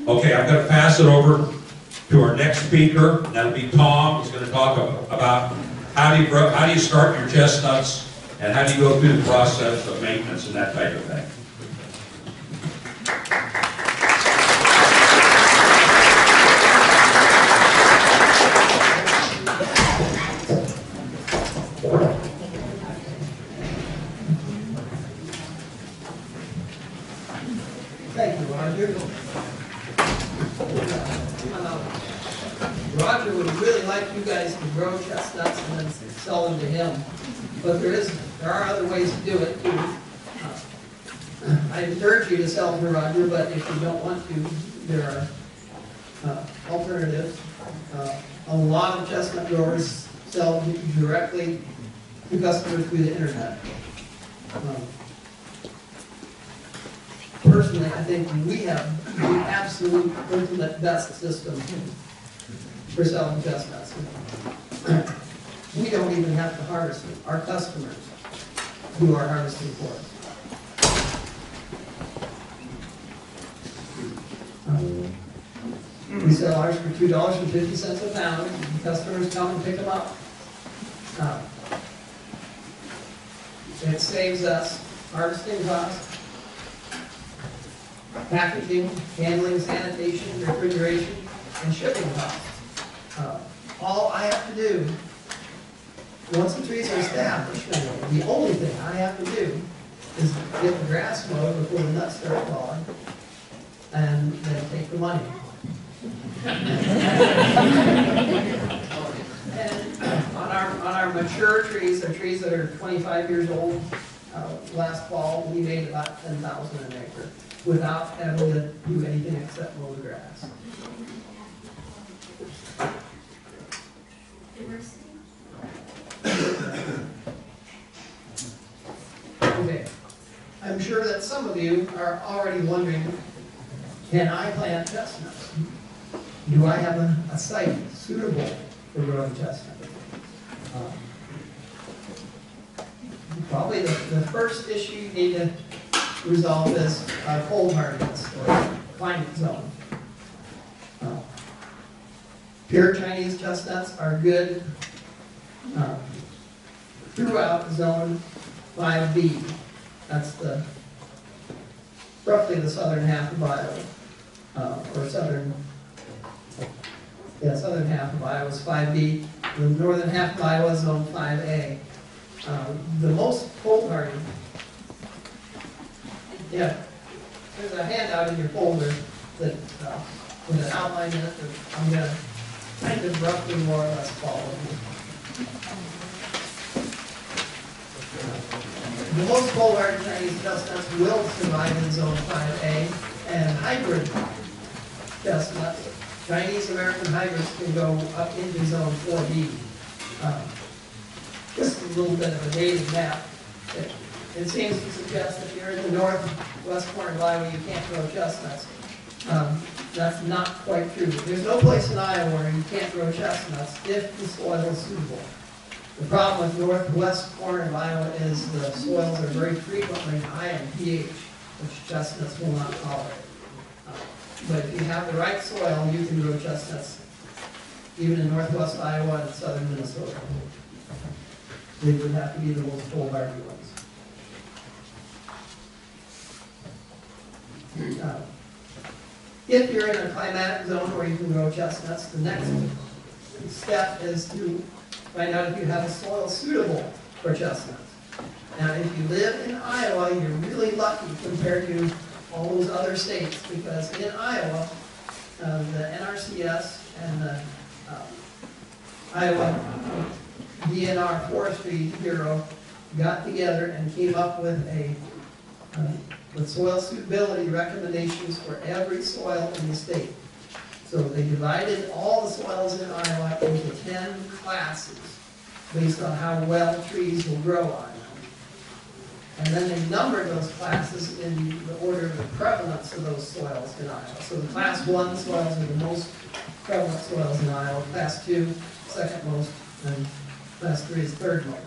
Okay, I'm going to pass it over to our next speaker. And that'll be Tom. He's going to talk about how do you start your chestnuts and how do you go through the process of maintenance and that type of thing. Thank you, Roger. Roger would really like you guys to grow chestnuts and then sell them to him. But there are other ways to do it too. I encourage you to sell them to Roger, but if you don't want to, there are alternatives. A lot of chestnut growers sell directly to customers through the internet. Personally, I think we have the absolute ultimate best system for selling chestnuts. We don't even have to harvest them. Our customers do our harvesting for us. We sell ours for $2.50 a pound. Customers come and pick them up. It saves us harvesting costs, packaging, handling, sanitation, refrigeration, and shipping costs. All I have to do, once the trees are established, the only thing I have to do is get the grass mowed before the nuts start falling, and then take the money. And on our mature trees, our trees that are 25 years old, last fall we made about $10,000 an acre without having to do anything except mow the grass. Okay, I'm sure that some of you are already wondering, can I plant chestnuts? Do I have a site suitable for growing chestnuts? Probably the first issue you need to resolve is cold hardiness or climate zone. Pure Chinese chestnuts are good throughout zone 5B. That's roughly the southern half of Iowa, or southern half of Iowa is 5B. The northern half of Iowa is zone 5A. The most cold hardy, there's a handout in your folder that with an outline in it that I'm going to kind of roughly more or less follow. The most cold hardy Chinese chestnuts will survive in zone 5A, and hybrid chestnuts, Chinese American hybrids, can go up into zone 4B. Just a little bit of a dated map. It seems to suggest that you're in the northwest corner of Iowa, you can't grow chestnuts. That's not quite true. There's no place in Iowa where you can't grow chestnuts if the soil is suitable. The problem with northwest corner of Iowa is the soils are very frequently high in pH, which chestnuts will not tolerate. But if you have the right soil, you can grow chestnuts even in northwest Iowa and southern Minnesota. They would have to be the most cold hardy ones. If you're in a climatic zone where you can grow chestnuts, the next step is to find out if you have a soil suitable for chestnuts. Now, if you live in Iowa, you're really lucky compared to all those other states, because in Iowa, the NRCS and the Iowa DNR Forestry Bureau got together and came up with with soil suitability recommendations for every soil in the state. So they divided all the soils in Iowa into 10 classes based on how well trees will grow on them. And then they numbered those classes in the order of the prevalence of those soils in Iowa. So the class 1 soils are the most prevalent soils in Iowa, class 2, second most, and class 3 is third most.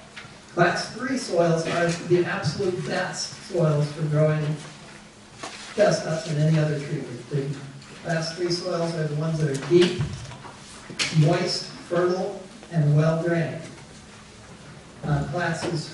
Class 3 soils are the absolute best soils for growing chestnuts and any other tree. The class 3 soils are the ones that are deep, moist, fertile, and well drained. Classes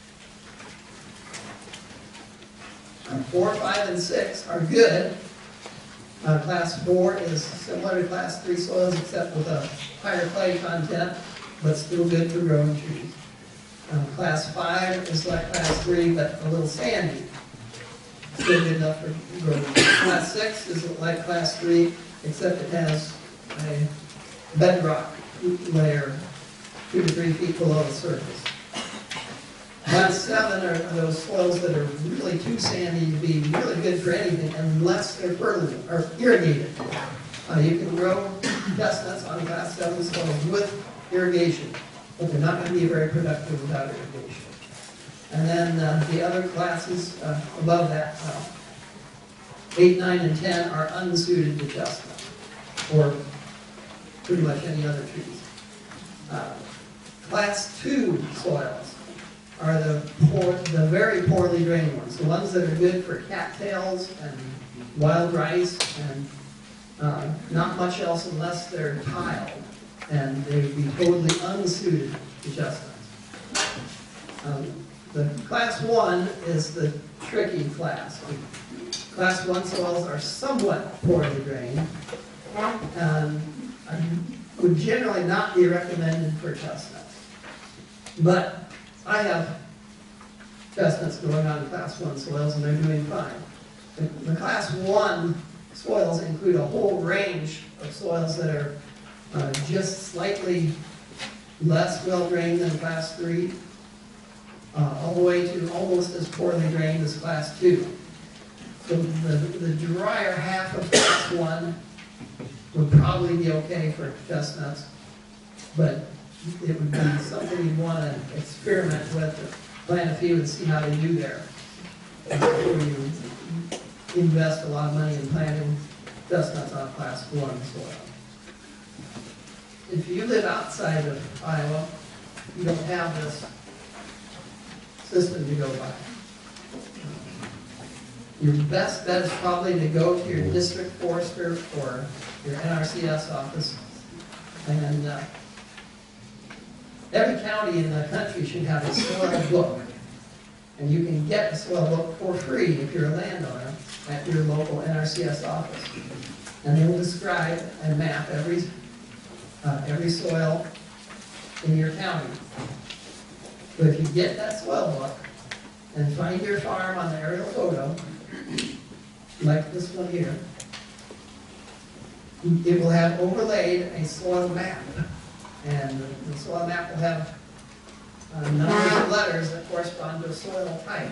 4, 5, and 6 are good. Class 4 is similar to class 3 soils except with a higher clay content, but still good for growing trees. Class 5 is like class 3, but a little sandy. Still good enough for growing trees. Class 6 is like class 3, except it has a bedrock layer 2 to 3 feet below the surface. Class 7 are those soils that are really too sandy to be really good for anything unless they're fertile or irrigated. You can grow chestnuts on class 7 soils with irrigation, but they're not going to be very productive without irrigation. And then the other classes above that, 8, 9, and 10 are unsuited to chestnut, or pretty much any other trees. Class 2 soils are the very poorly drained ones, the ones that are good for cattails and wild rice and not much else unless they're tiled, and they would be totally unsuited to chestnuts. The class 1 is the tricky class. Class 1 soils are somewhat poorly drained and would generally not be recommended for chestnuts. But I have chestnuts growing on class 1 soils and they're doing fine. The class 1 soils include a whole range of soils that are just slightly less well drained than class 3, all the way to almost as poorly drained as class 2. So the drier half of class 1 would probably be okay for chestnuts, but it would be something you'd want to experiment with, plant a few and see how they do there. Before you invest a lot of money in planting chestnuts on class 1 soil. If you live outside of Iowa, you don't have this system to go by. Your best bet is probably to go to your district forester or your NRCS office, and every county in the country should have a soil book, and you can get a soil book for free if you're a landowner at your local NRCS office, and they will describe and map every soil in your county. So if you get that soil book and find your farm on the aerial photo, like this one here, it will have overlaid a soil map. And the soil map will have numbers of letters that correspond to a soil type.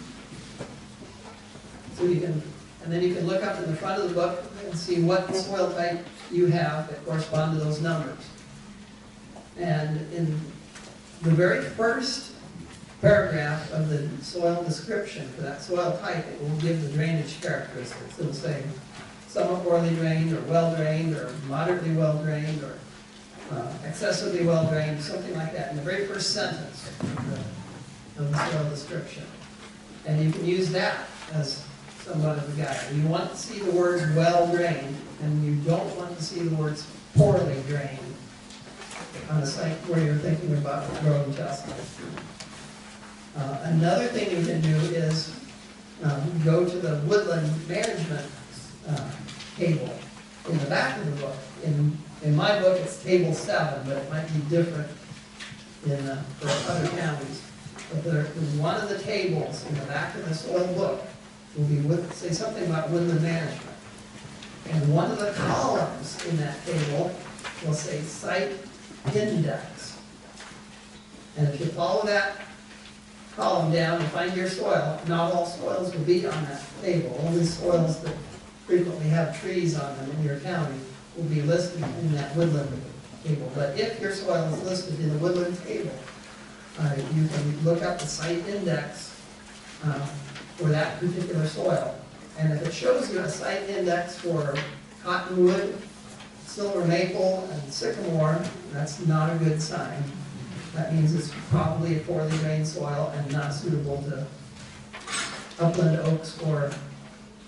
So you can, and then you can look up in the front of the book and see what soil type you have that correspond to those numbers. And in the very first paragraph of the soil description for that soil type, it will give the drainage characteristics. It will say somewhat poorly drained, or well drained, or moderately well drained, or excessively well drained, something like that, in the very first sentence of the soil description. And you can use that as somewhat of a guide. You want to see the words well drained, and you don't want to see the words poorly drained on a site where you're thinking about growing chestnuts. Another thing you can do is go to the woodland management table in the back of the book. In my book, it's table 7, but it might be different for other counties. But one of the tables in the back of the soil book will be say something about woodland management. And one of the columns in that table will say site index. And if you follow that column down and find your soil, not all soils will be on that table. Only soils that frequently have trees on them in your county will be listed in that woodland table. But if your soil is listed in the woodland table, you can look up the site index for that particular soil. And if it shows you a site index for cottonwood, silver maple, and sycamore, that's not a good sign. That means it's probably a poorly drained soil and not suitable to upland oaks or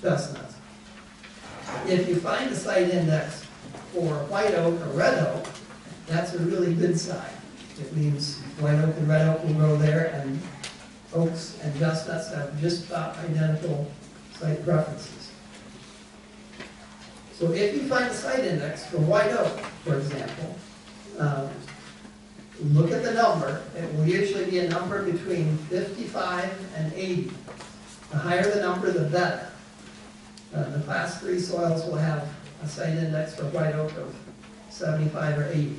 chestnuts. If you find a site index for white oak or red oak, that's a really good sign. It means white oak and red oak will grow there, and oaks and chestnuts have just about identical site preferences. So if you find a site index for white oak, for example, look at the number. It will usually be a number between 55 and 80. The higher the number, the better. The class 3 soils will have a site index for white oak of 75 or 80.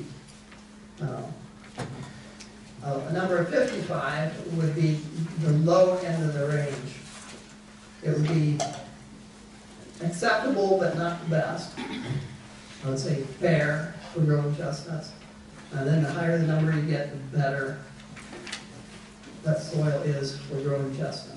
A number of 55 would be the low end of the range. It would be acceptable, but not the best. I would say fair for growing chestnuts. And then the higher the number you get, the better that soil is for growing chestnuts.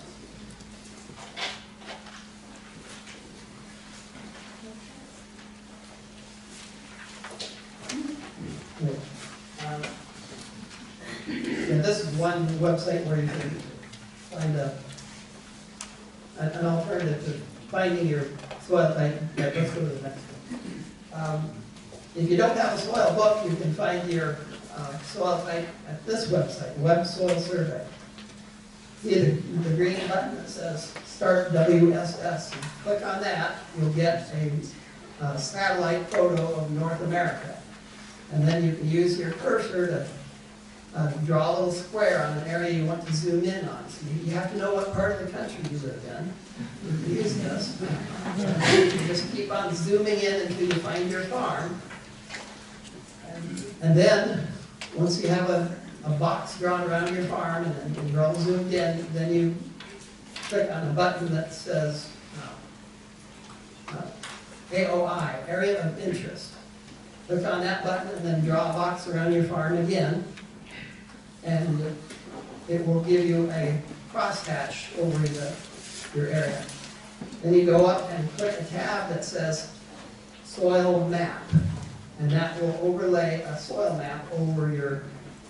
Yeah, this is one website where you can find an alternative to finding your soil type. Yeah, let's go to the next one. If you don't have a soil book, you can find your soil type at this website, Web Soil Survey. See the green button that says Start WSS. And click on that, you'll get a satellite photo of North America. And then you can use your cursor to draw a little square on an area you want to zoom in on. So you have to know what part of the country you live in. You can use this. You can just keep on zooming in until you find your farm. And then, once you have a box drawn around your farm and you're all zoomed in, then you click on a button that says AOI, Area of Interest. Click on that button and then draw a box around your farm again, and it will give you a crosshatch over your area. Then you go up and click a tab that says Soil Map, and that will overlay a soil map over your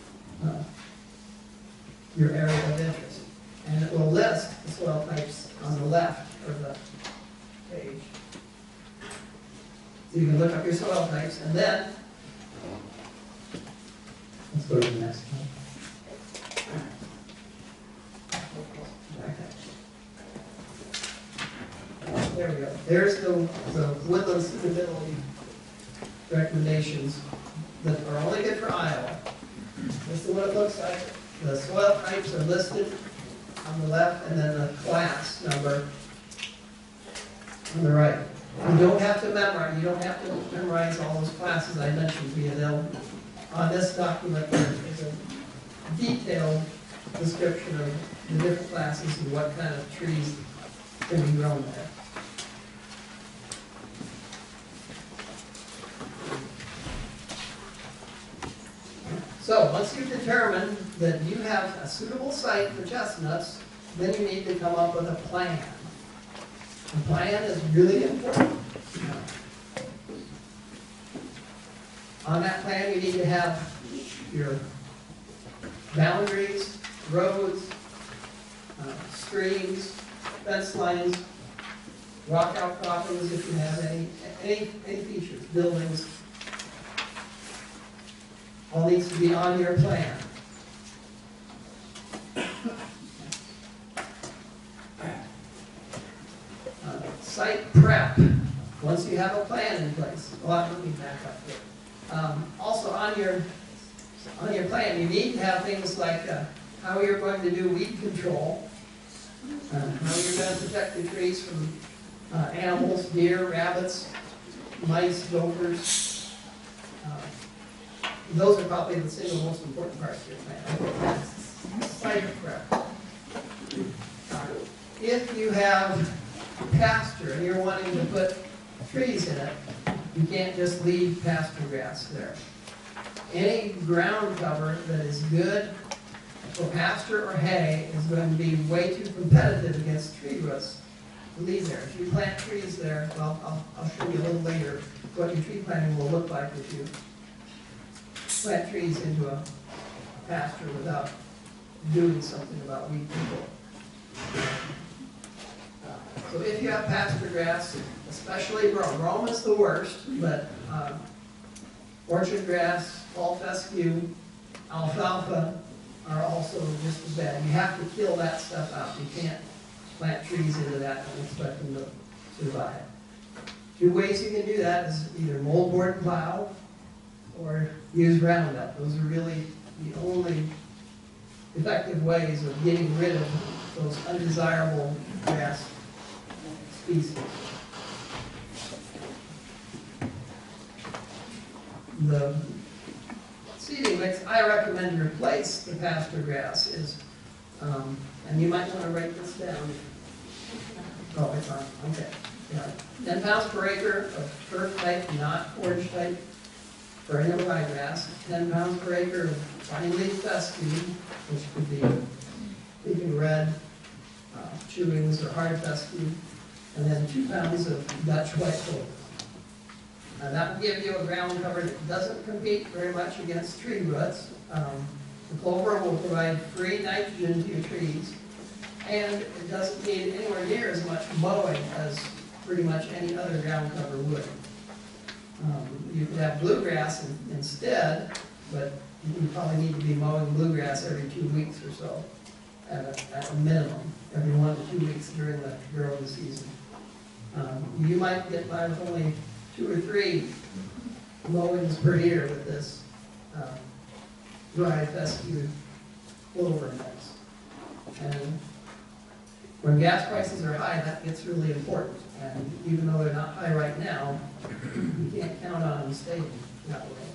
area of interest. And it will list the soil types on the left of the page. So you can look up your soil types, and then, let's go to the next one. There we go. There's the woodland suitability recommendations that are only good for Iowa. This is what it looks like. The soil types are listed on the left, and then the class number on the right. You don't have to memorize. You don't have to memorize all those classes I mentioned to you. On this document, there is a detailed description of the different classes and what kind of trees can be grown there. So once you've determined that you have a suitable site for chestnuts, then you need to come up with a plan. The plan is really important. On that plan, you need to have your boundaries, roads, streams, fence lines, rock outcroppings if you have any features, buildings. All needs to be on your plan. Site prep. Once you have a plan in place. Well, let me back up here. Also on your plan, you need to have things like how you're going to do weed control, how you're going to protect the trees from animals, deer, rabbits, mice, gophers. Those are probably the single most important parts of your plan. Site prep. If you have pasture and you're wanting to put trees in it, you can't just leave pasture grass there. Any ground cover that is good for pasture or hay is going to be way too competitive against tree roots to leave there. If you plant trees there, well, I'll show you a little later what your tree planting will look like if you plant trees into a pasture without doing something about weed control. So if you have pasture grass, especially brome, brome is the worst, but orchard grass, fall fescue, alfalfa are also just as bad. You have to kill that stuff out. You can't plant trees into that and expect them to survive. Two ways you can do that is either moldboard plow or use Roundup. Those are really the only effective ways of getting rid of those undesirable grass species. The seeding mix I recommend to replace the pasture grass is, and you might want to write this down. Oh, it's on, okay. Yeah. 10 pounds per acre of turf type, not forage type, perennial ryegrass. 10 pounds per acre of fine leaf fescue, which could be leafing red, chewings, or hard fescue. And then 2 pounds of Dutch white clover. Now that will give you a ground cover that doesn't compete very much against tree roots. The clover will provide free nitrogen to your trees, and it doesn't need anywhere near as much mowing as pretty much any other ground cover would. You could have bluegrass instead, but you probably need to be mowing bluegrass every 2 weeks or so, at a minimum, every 1 to 2 weeks during the growing season. You might get by with only 2 or 3 mowings per year with this dry fescue clover mix. And when gas prices are high, that gets really important. And even though they're not high right now, you can't count on them staying that way.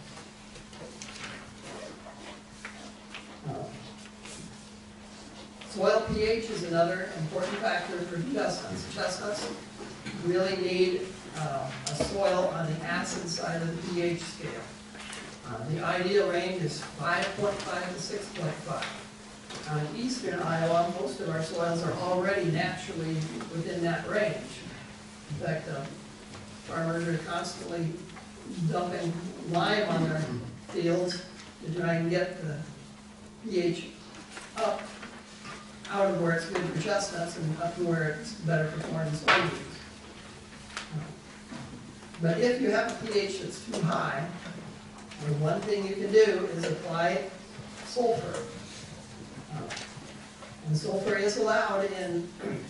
Soil pH is another important factor for chestnuts. Chestnuts really need a soil on the acid side of the pH scale. The ideal range is 5.5 to 6.5. In eastern Iowa, most of our soils are already naturally within that range. In fact, farmers are constantly dumping lime on their fields to try and get the pH up out of where it's good for chestnuts and up to where it's better for corn and soybeans. But if you have a pH that's too high, the one thing you can do is apply sulfur. And sulfur is allowed in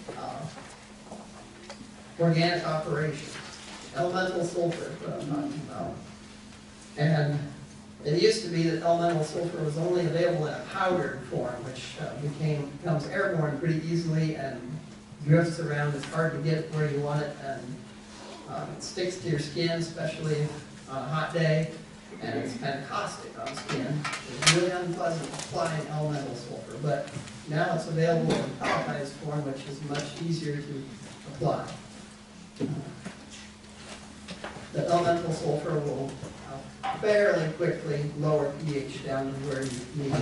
organic operations. Elemental sulfur is what I'm talking about. And it used to be that elemental sulfur was only available in a powdered form, which becomes airborne pretty easily and drifts around. It's hard to get it where you want it, and it sticks to your skin, especially on a hot day, and it's kind of caustic on skin. It's really unpleasant applying elemental sulfur, but now it's available in pelletized form, which is much easier to apply. The elemental sulfur will fairly quickly lower pH down to where you need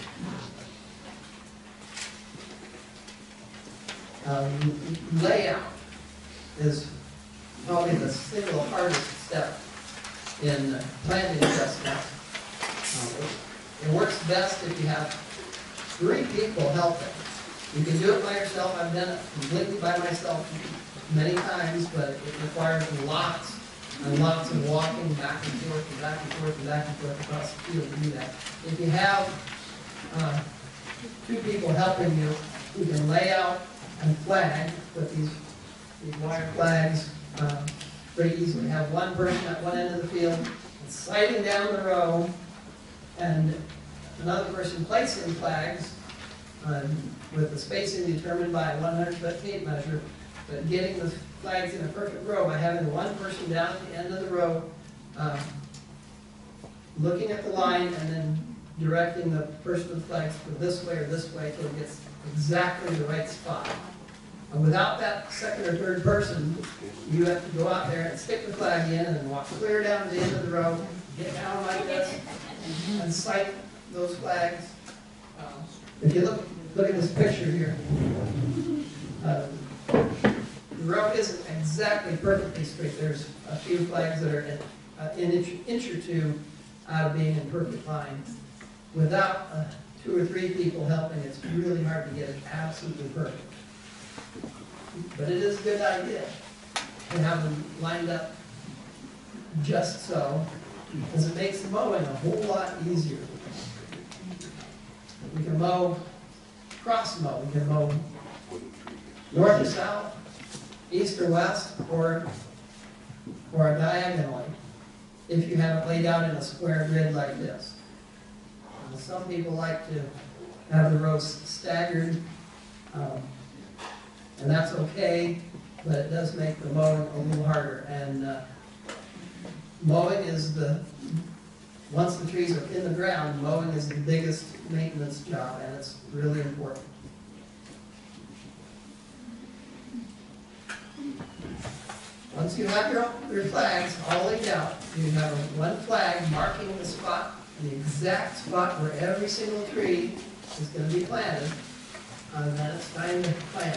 it. Layout is probably the single hardest step in planting chestnuts. It works best if you have 3 people helping. You can do it by yourself. I've done it completely by myself many times, but it requires lots and lots of walking back and forth and back and forth and back and forth across the field to do that. If you have 2 people helping you, you can lay out and flag with these wire flags pretty easily. Have one person at one end of the field sighting down the row, and another person placing flags with the spacing determined by a 100-foot tape measure, but getting the flags in a perfect row by having one person down at the end of the row looking at the line and then directing the person with flags to this way or this way until it gets exactly the right spot. And without that second or third person, you have to go out there and stick the flag in and walk clear down to the end of the row, get down like this, and sight those flags. If you look at this picture here, the row isn't exactly perfectly straight. There's a few flags that are an inch or 2 out of being in perfect line. Without 2 or 3 people helping, it's really hard to get it absolutely perfect. But it is a good idea to have them lined up just so, because it makes mowing a whole lot easier. We can mow, cross mow, we can mow north or south, east or west, or diagonally, if you have it laid out in a square grid like this. Some people like to have the rows staggered, and that's okay, but it does make the mowing a little harder. And mowing is once the trees are in the ground, mowing is the biggest maintenance job, and it's really important. Once you have your flags all laid out, you have one flag marking the spot, the exact spot where every single tree is going to be planted, and then it's time to plant.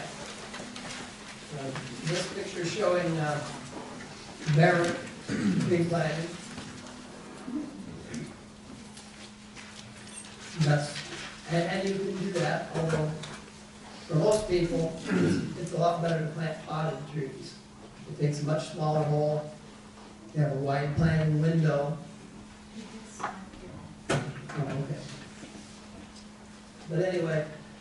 This picture is showing Barrett tree planting. And you can do that, although for most people, it's a lot better to plant potted trees. It takes a much smaller hole. You have a wide planting window. Oh, okay. But anyway,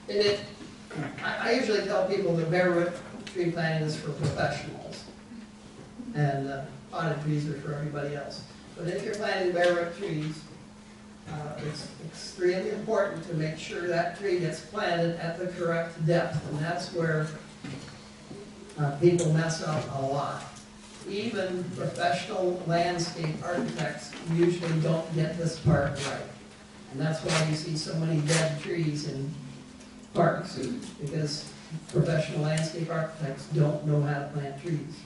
I usually tell people that bare root tree planting is for professionals, and potted trees are for everybody else. But if you're planting bare root trees, it's extremely important to make sure that tree gets planted at the correct depth, and that's where people mess up a lot. Even professional landscape architects usually don't get this part right. And that's why you see so many dead trees in parks, because professional landscape architects don't know how to plant trees.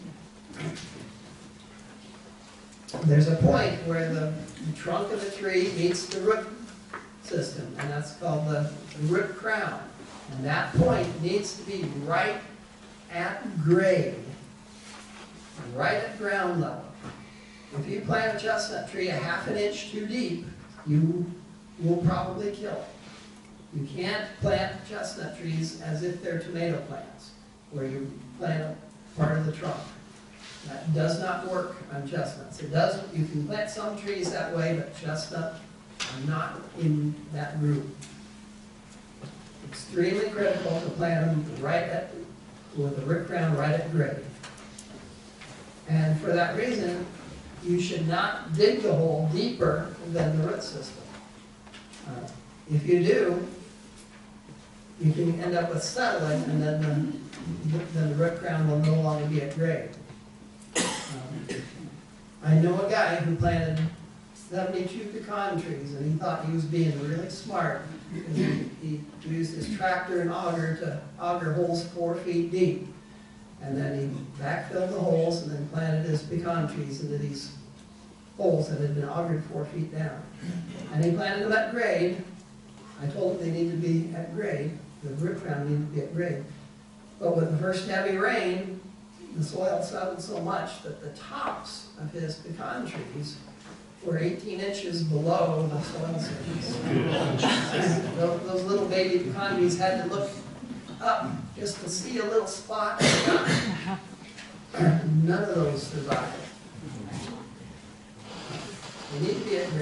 There's a point where the trunk of the tree meets the root system, and that's called the root crown. And that point needs to be right at grade, right at ground level. If you plant a chestnut tree a ½ inch too deep, you will probably kill it. You can't plant chestnut trees as if they're tomato plants, where you plant a part of the trunk. That does not work on chestnuts. It doesn't. You can plant some trees that way, but chestnut are not in that group. Extremely critical to plant them with the root crown right at grade. And for that reason, you should not dig the hole deeper than the root system. If you do, you can end up with settling, and then the root crown will no longer be at grade. I know a guy who planted 72 pecan trees, and he thought he was being really smart, because he used his tractor and auger to auger holes 4 feet deep. And then he backfilled the holes and then planted his pecan trees into these holes that had been augered 4 feet down. And he planted them at grade. I told him they needed to be at grade. The root crown needed to be at grade. But with the first heavy rain, the soil settled so much that the tops of his pecan trees were 18 inches below the soil surface. Those little baby pecan trees had to look up just to see a little spot. None of those survived. They need to be at grade.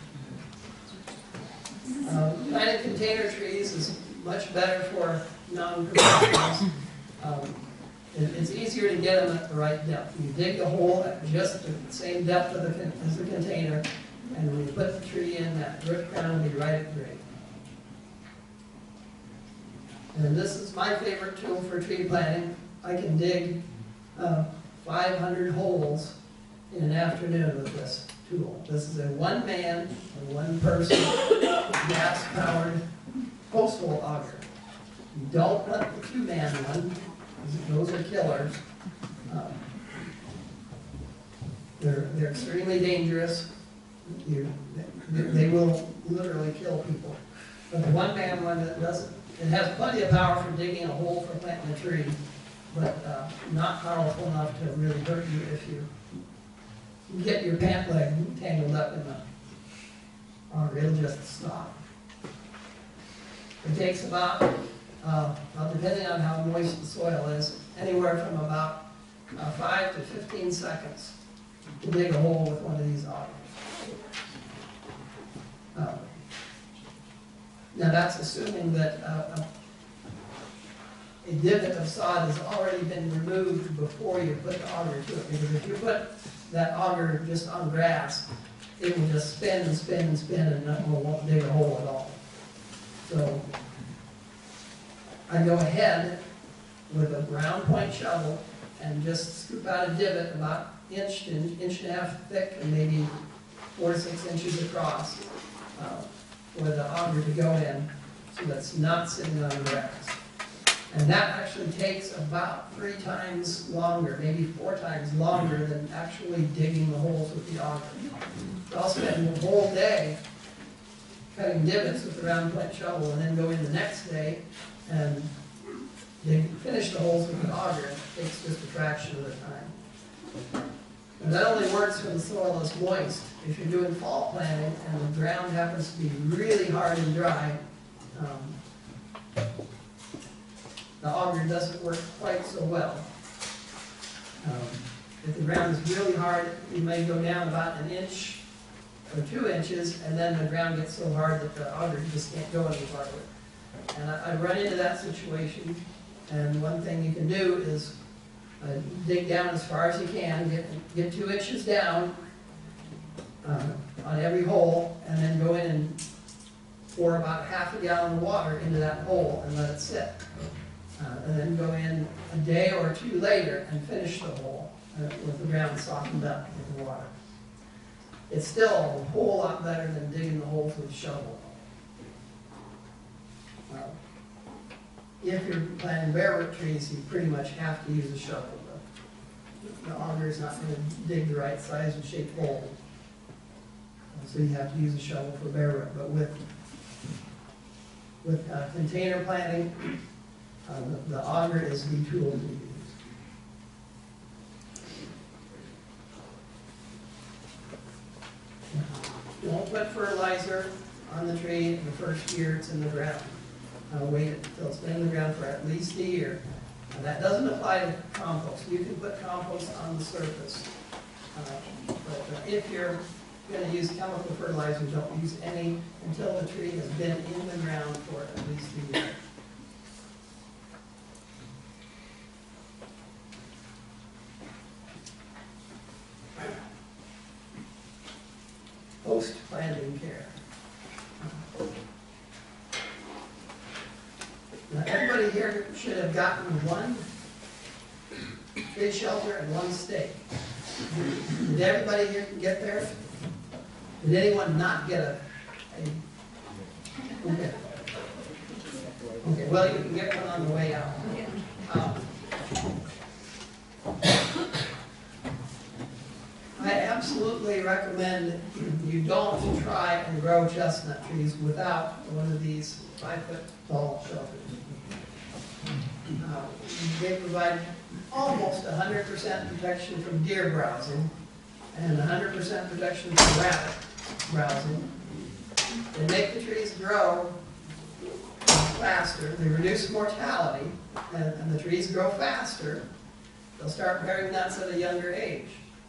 Planting container trees is much better for non-professionals. It's easier to get them at the right depth. You dig the hole at just the same depth as the container, and when you put the tree in, that root crown will be right at grade. And this is my favorite tool for tree planting. I can dig 500 holes in an afternoon with this tool. This is a one-man or one-person gas-powered post hole auger. You don't want the two-man one. Those are killers. They're extremely dangerous. They will literally kill people. But the one-man one that doesn't, it has plenty of power for digging a hole for planting a tree, but not powerful enough to really hurt you if you get your pant leg tangled up in the auger. It'll just stop. It takes about well, depending on how moist the soil is, anywhere from about 5 to 15 seconds to dig a hole with one of these augers. Now that's assuming that a divot of sod has already been removed before you put the auger to it. Because if you put that auger just on grass, it will just spin and spin and spin and won't dig a hole at all. So I go ahead with a round point shovel and just scoop out a divot about inch and a half thick and maybe 4 to 6 inches across for the auger to go in, so that's not sitting on the grass. And that actually takes about 3 times longer, maybe 4 times longer than actually digging the holes with the auger. I'll spend the whole day cutting divots with the round point shovel and then go in the next day and finish the holes with the auger. It takes just a fraction of the time. And that only works when the soil is moist. If you're doing fall planting and the ground happens to be really hard and dry, the auger doesn't work quite so well. If the ground is really hard, you may go down about 1 inch or 2 inches, and then the ground gets so hard that the auger just can't go any farther. And I run into that situation, and one thing you can do is dig down as far as you can, get 2 inches down on every hole, and then go in and pour about half a gallon of water into that hole and let it sit. And then go in a day or 2 later and finish the hole with the ground softened up with the water. It's still a whole lot better than digging the holes with a shovel. If you're planting bare root trees, you pretty much have to use a shovel. The auger is not going to dig the right size and shape hole. So you have to use a shovel for bare root. But with container planting, the auger is the tool to use. Don't put fertilizer on the tree the first year it's in the ground. Wait until it's been in the ground for at least a year. And that doesn't apply to compost. You can put compost on the surface. But if you're going to use chemical fertilizer, don't use any until the tree has been in the ground for at least a year. Post-planting care. Now, everybody here should have gotten 1 tree shelter and 1 stake. Did everybody here get there? Did anyone not get a okay. Okay, well, you can get one on the way out. I absolutely recommend you don't try and grow chestnut trees without one of these 5-foot tall shelters. They provide almost 100% protection from deer browsing and 100% protection from rabbit browsing. They make the trees grow faster. They reduce mortality, and the trees grow faster. They'll start bearing nuts at a younger age.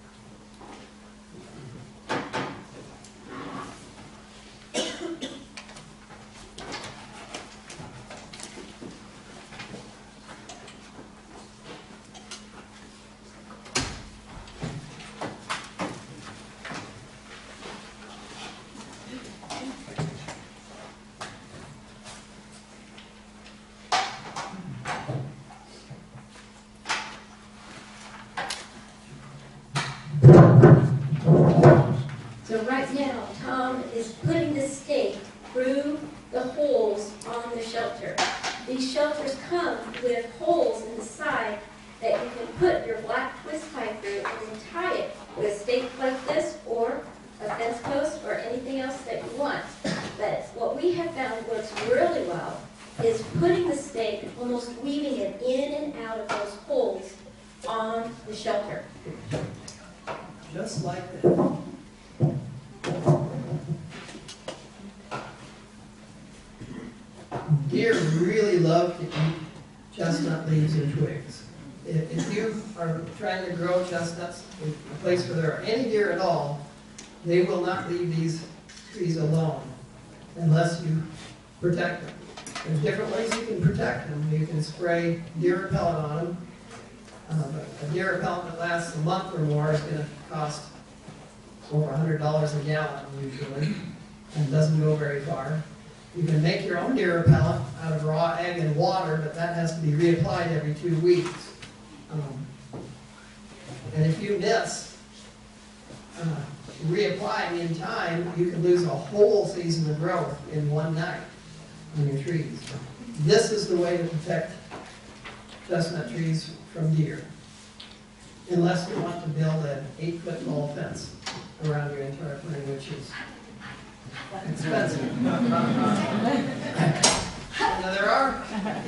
So right now, Tom is putting the stake through the holes on the shelter. These shelters come with holes in the side that you can put your black twist tie through and then tie it with a stake like this or a fence post or anything else that you want. But what we have found works really well is putting the stake, almost weaving it in and out of those holes on the shelter. Just like that. Deer really love to chestnut leaves and twigs. If you are trying to grow chestnuts in a place where there are any deer at all, they will not leave these trees alone unless you protect them. There's different ways you can protect them. You can spray deer repellent on them. A deer repellent that lasts a month or more is going to cost over $100 a gallon usually, and doesn't go very far. You can make your own deer repellent out of raw egg and water, but that has to be reapplied every 2 weeks. And if you miss reapplying in time, you can lose a whole season of growth in one night on your trees. This is the way to protect chestnut trees from deer, unless you want to build an 8-foot tall fence around your entire plan, which is expensive. Now there are,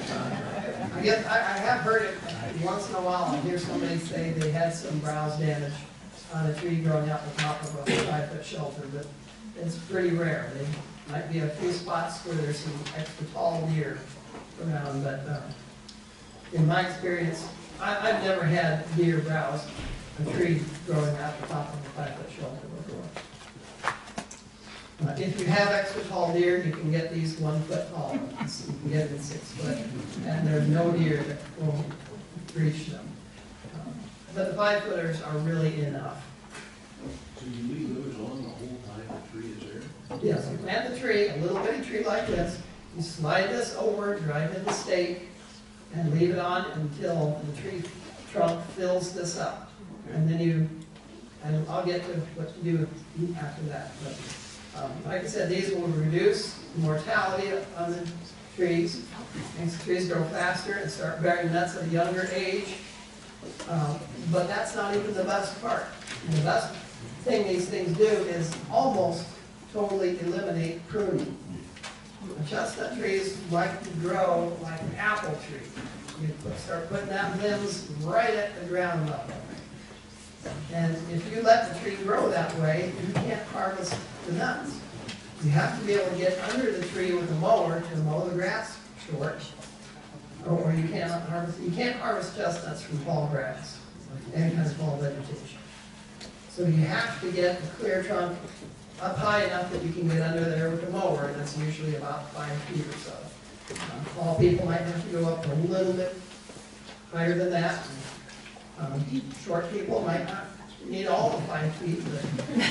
I have heard it once in a while. I hear somebody say they had some browse damage on a tree growing out the top of a 5-foot shelter, but it's pretty rare. There might be a few spots where there's some extra tall deer around, but in my experience, I've never had deer browse a tree growing out the top of a 5-foot shelter before. If you have extra tall deer, you can get these 1 foot tall. You can get them 6 foot, and there's no deer that will reach them. But the 5-footers are really enough. So you leave those on the whole time the tree is there? Yes, you plant the tree, a little bitty tree like this. You slide this over, drive in the stake, and leave it on until the tree trunk fills this up. And then and I'll get to what to do after that. But like I said, these will reduce mortality on the trees. Makes the trees grow faster and start bearing nuts at a younger age. But that's not even the best part. And the best thing these things do is almost totally eliminate pruning. Chestnut trees like to grow like an apple tree. You start putting out limbs right at the ground level. And if you let the tree grow that way, you can't harvest the nuts. You have to be able to get under the tree with a mower to mow the grass short, or you can't harvest chestnuts from tall grass, any kind of tall vegetation. So you have to get the clear trunk up high enough that you can get under there with a mower, and that's usually about 5 feet or so. Tall people might have to go up a little bit higher than that. Short people might not need all the 5 feet, but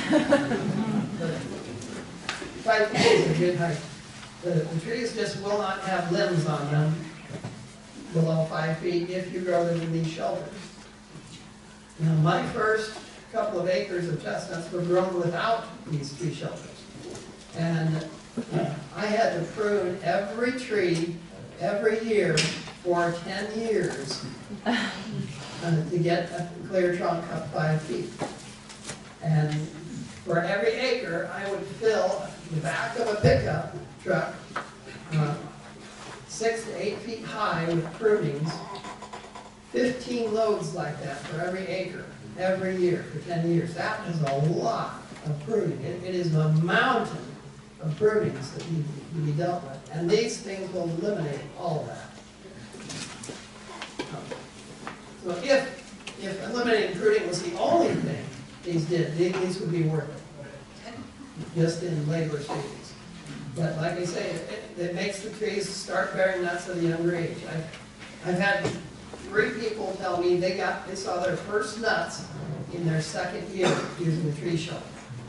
5 feet is a good height. The trees just will not have limbs on them below 5 feet if you grow them in these shelters. Now, my first couple of acres of chestnuts were grown without these tree shelters. And I had to prune every tree every year for 10 years to get a clear trunk up 5 feet. And for every acre, I would fill the back of a pickup truck 6 to 8 feet high with prunings, 15 loads like that for every acre, every year for 10 years. That is a lot of pruning. It is a mountain of prunings that need to be dealt with. And these things will eliminate all of that. So if eliminating pruning was the only thing these did, these would be worth it, just in labor savings. But like I say, it makes the trees start bearing nuts at a younger age. I've had 3 people tell me they saw their first nuts in their 2nd year using the tree shelter.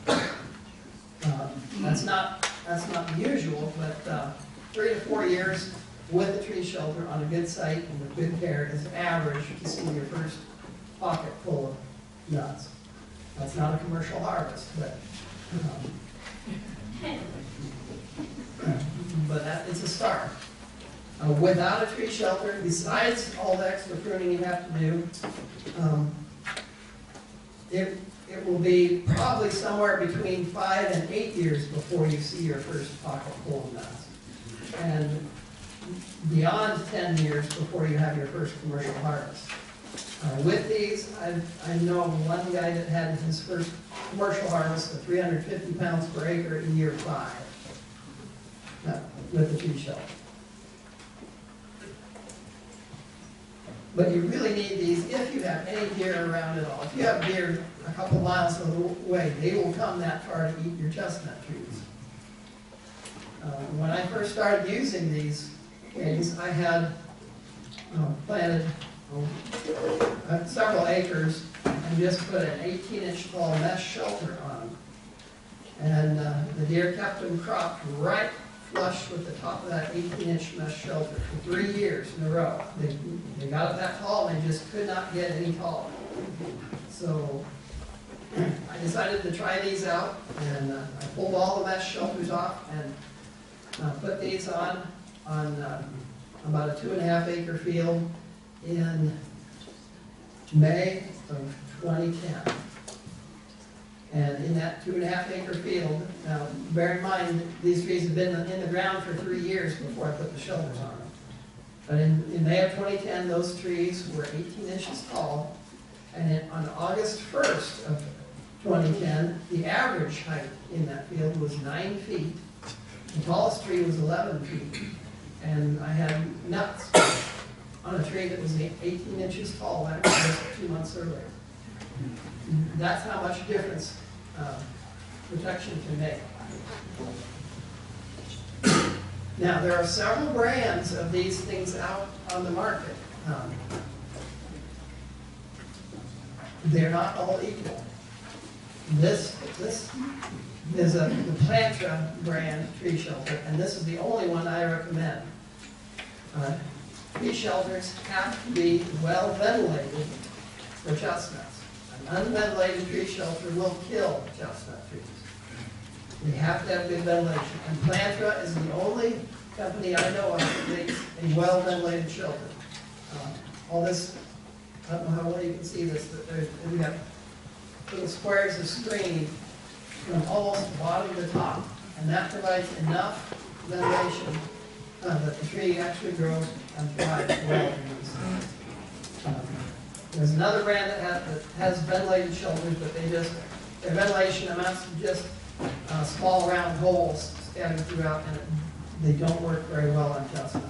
That's not usual, but 3 to 4 years with a tree shelter on a good site and with good care is average to see your first pocket full of nuts. That's not a commercial harvest, but it's a start. Without a tree shelter, besides all the extra pruning you have to do, it will be probably somewhere between 5 and 8 years before you see your first pocket full of nuts. And beyond 10 years before you have your first commercial harvest. With these, I know one guy that had his first commercial harvest of 350 pounds per acre in year 5 with the tree shelter. But you really need these if you have any deer around at all. If you have deer a couple miles away, they will come that far to eat your chestnut trees. When I first started using these things, I had planted several acres and just put an 18-inch tall mesh shelter on them. And the deer kept them cropped right flush with the top of that 18-inch mesh shelter for 3 years in a row. They got it that tall and they just could not get any taller. So I decided to try these out, and I pulled all the mesh shelters off and put these on about a 2.5 acre field in May of 2010. And in that 2.5 acre field, now bear in mind, these trees have been in the ground for 3 years before I put the shelters on them. But in May of 2010, those trees were 18 inches tall. And on August 1st of 2010, the average height in that field was 9 feet. The tallest tree was 11 feet. And I had nuts on a tree that was 18 inches tall. That was just 2 months earlier. That's how much difference protection can make. Now, there are several brands of these things out on the market. They're not all equal. This is the Plantra brand tree shelter, and this is the only one I recommend. Tree shelters have to be well ventilated for chestnuts. An unventilated tree shelter will kill chestnut trees. They have to have good ventilation. And Plantra is the only company I know of that makes a well-ventilated shelter. All this, I don't know how well you can see this, but we have little squares of screen from almost bottom to top. And that provides enough ventilation that the tree actually grows and thrives well in these. There's another brand that has ventilated shelters, but their ventilation amounts to just small round holes scattered throughout, and they don't work very well on chestnuts.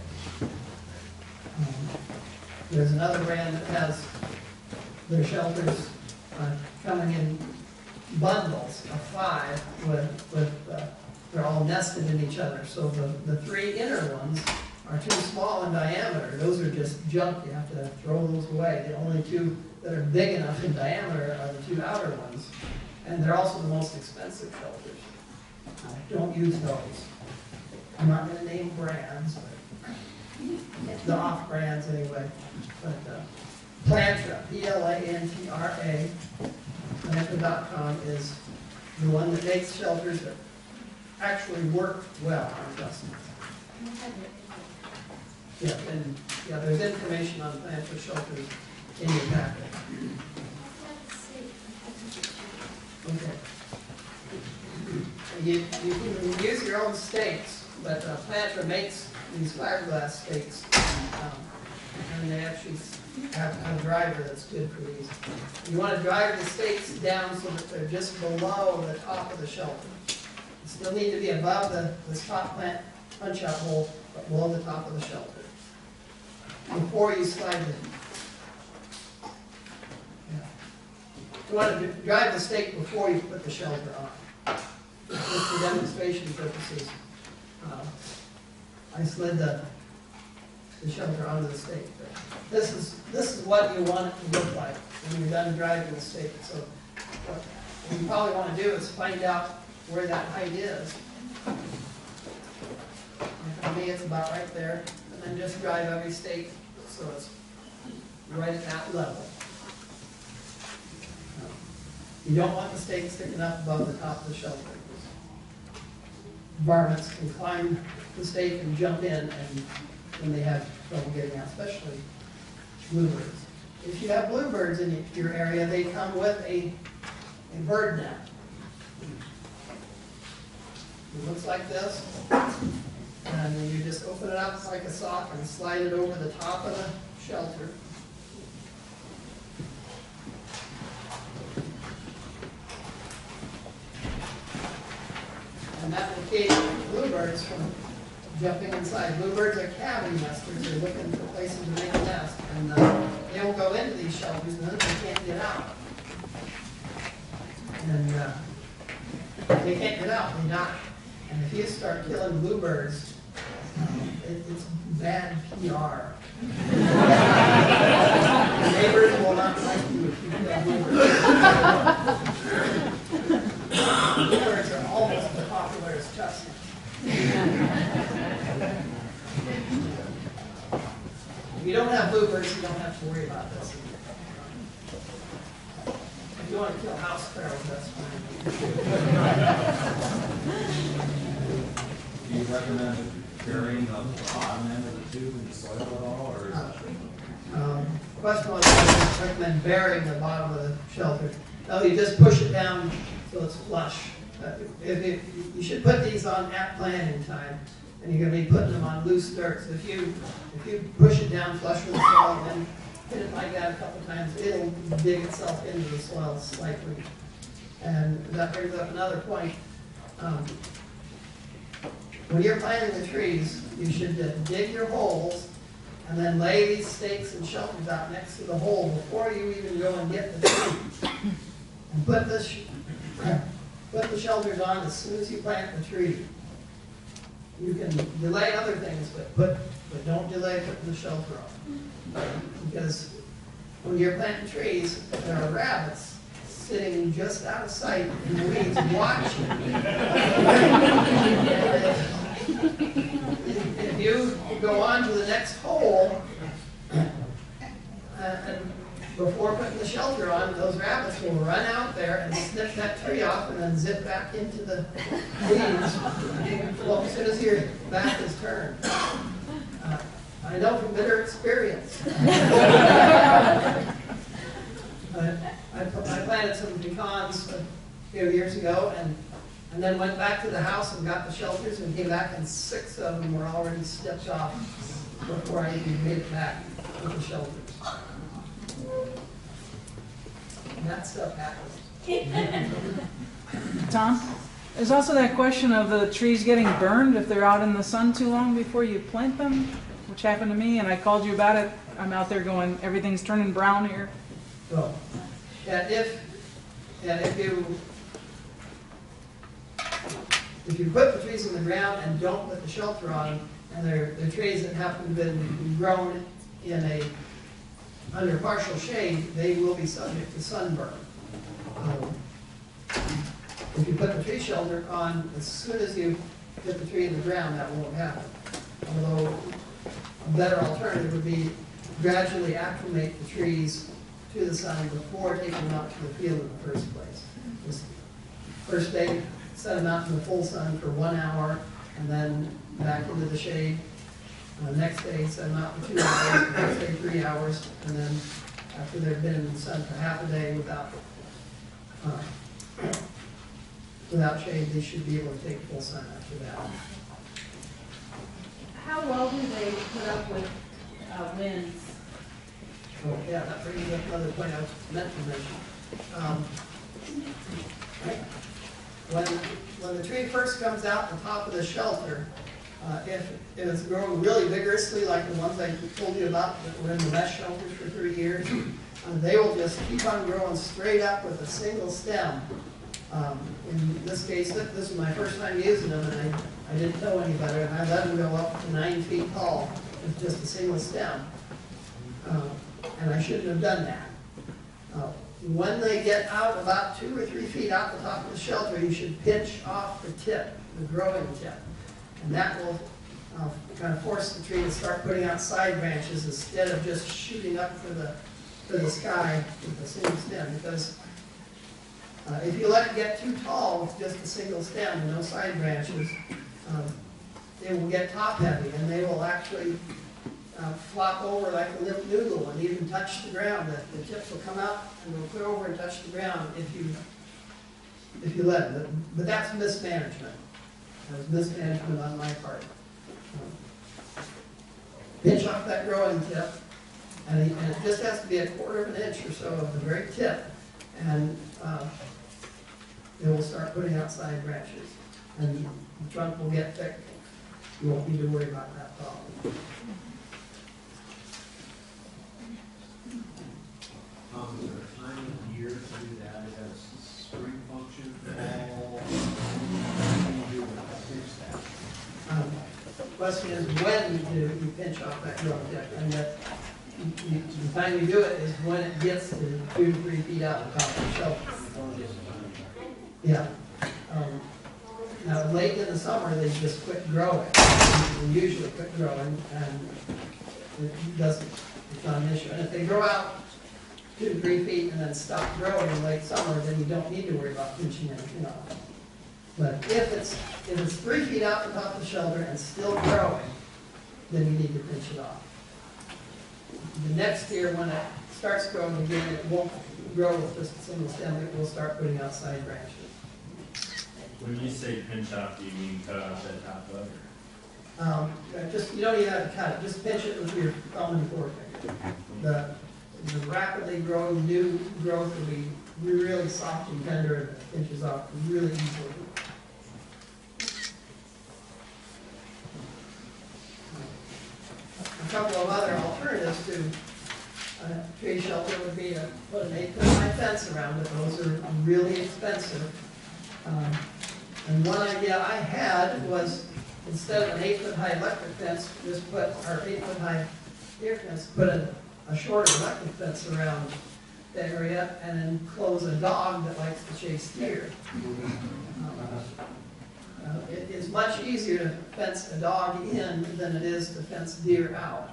There's another brand that has their shelters coming in bundles of 5 they're all nested in each other. So the 3 inner ones are too small in diameter. Those are just junk. You have to throw those away. The only 2 that are big enough in diameter are the 2 outer ones. And they're also the most expensive shelters. Don't use those. I'm not going to name brands, but the off brands anyway. But Plantra, Plantra, Plantra.com is the one that makes shelters that actually work well on chestnuts. Yeah, and there's information on Plantra shelters in your packet. Okay. You can use your own stakes, but Plantra makes these fiberglass stakes, and they actually have a driver that's good for these. You want to drive the stakes down so that they're just below the top of the shelter. You still need to be above the top plant punch-out hole, but below the top of the shelter. Before you slide it. You want to drive the stake before you put the shelter on. Just for demonstration purposes. I slid the shelter onto the stake. This is what you want it to look like when you're done driving the stake. So what you probably want to do is find out where that height is. And for me, it's about right there. And then just drive every stake so it's right at that level. You don't want the stake sticking up above the top of the shelter. Varmints can climb the stake and jump in, and then they have trouble getting out, especially bluebirds. If you have bluebirds in your area, they come with a bird net. It looks like this, and then you just open it up like a sock and slide it over the top of the shelter. And that will keep bluebirds from jumping inside. Bluebirds are cavity nesters. They're looking for places to make a nest. And they will go into these shelters and then they can't get out. And if they can't get out, they die. And if you start killing bluebirds, it's bad PR. The neighbors will not like you if you kill bluebirds. Bluebirds are almost as popular as chestnuts. If you don't have bluebirds, you don't have to worry about this. If you want to kill house sparrows, that's fine. Do you recommend burying the bottom end of the tube in the soil at all, or is that? Question was, I recommend burying the bottom of the shelter. No, you just push it down so it's flush. You should put these on at planting time, and you're going to be putting them on loose dirt. So if you push it down flush with the soil, and then hit it like that a couple times, it'll dig itself into the soil slightly. And that brings up another point. When you're planting the trees, you should dig your holes and then lay these stakes and shelters out next to the hole before you even go and get the tree. And put the shelters on as soon as you plant the tree. You can delay other things, but don't delay putting the shelter on. Because when you're planting trees, there are rabbits sitting just out of sight in the weeds watching. If you go on to the next hole, and before putting the shelter on, those rabbits will run out there and snip that tree off and then zip back into the weeds well, as soon as your back is turned. I know from bitter experience. I planted some pecans a few years ago and then went back to the house and got the shelters and came back and 6 of them were already snipped off before I even made it back with the shelters. And that stuff happens. Tom, there's also that question of the trees getting burned if they're out in the sun too long before you plant them, which happened to me, and I called you about it. I'm out there going, everything's turning brown here. So, and if you put the trees in the ground and don't put the shelter on, and they're trees that happen to have been grown in under partial shade, they will be subject to sunburn. If you put the tree shelter on, as soon as you put the tree in the ground, that won't happen. Although a better alternative would be gradually acclimate the trees to the sun before taking them out to the field in the first place. Just first day, set them out in the full sun for 1 hour, and then back into the shade. Next day, set them out for 2 hours, the next day 3 hours, and then after they've been in the sun for half a day without shade, they should be able to take full sun after that. How well do they put up with winds? Oh, yeah, that brings up another point I meant to mention. When the tree first comes out the top of the shelter, if it's growing really vigorously, like the ones I told you about that were in the mesh shelters for 3 years, they will just keep on growing straight up with a single stem. In this case, this is my first time using them, and I didn't know any better, and I let them go up to 9 feet tall with just a single stem. And I shouldn't have done that. When they get out about 2 or 3 feet out the top of the shelter, you should pinch off the tip, the growing tip. And that will kind of force the tree to start putting out side branches instead of just shooting up for the sky with a single stem. Because if you let it get too tall with just a single stem and no side branches, they will get top heavy and they will actually flop over like a limp noodle and even touch the ground. The tips will come out and they'll put over and touch the ground if you let it. But that's mismanagement. That was mismanagement on my part. Pinch off that growing tip, and it just has to be 1/4 of an inch or so of the very tip, and it will start putting out side branches, and the trunk will get thick. You won't need to worry about that problem. question is when do you pinch off that growing tip? And that the time you do it is when it gets to 2 to 3 feet out the top of the shelter. Yeah. Now, late in the summer, they just quit growing. They usually quit growing, and it doesn't become an issue. And if they grow out 2 to 3 feet and then stop growing in late summer, then you don't need to worry about pinching anything off. But if it's 3 feet out the top of the shelter and still growing, then you need to pinch it off. The next year, when it starts growing again, it won't grow with just a single stem. It will start putting out side branches. When you say pinch off, do you mean cut off that top bud? You don't even have to cut it. Just pinch it with your thumb and forefinger. The rapidly growing new growth will be really soft and tender, and it pinches off really easily. A couple of other alternatives to a tree shelter would be to put an 8-foot high fence around it. Those are really expensive. And one idea I had was, instead of an 8-foot high electric fence, just put our 8-foot high deer fence, put a shorter electric fence around the area and enclose a dog that likes to chase deer. It is much easier to fence a dog in than it is to fence deer out.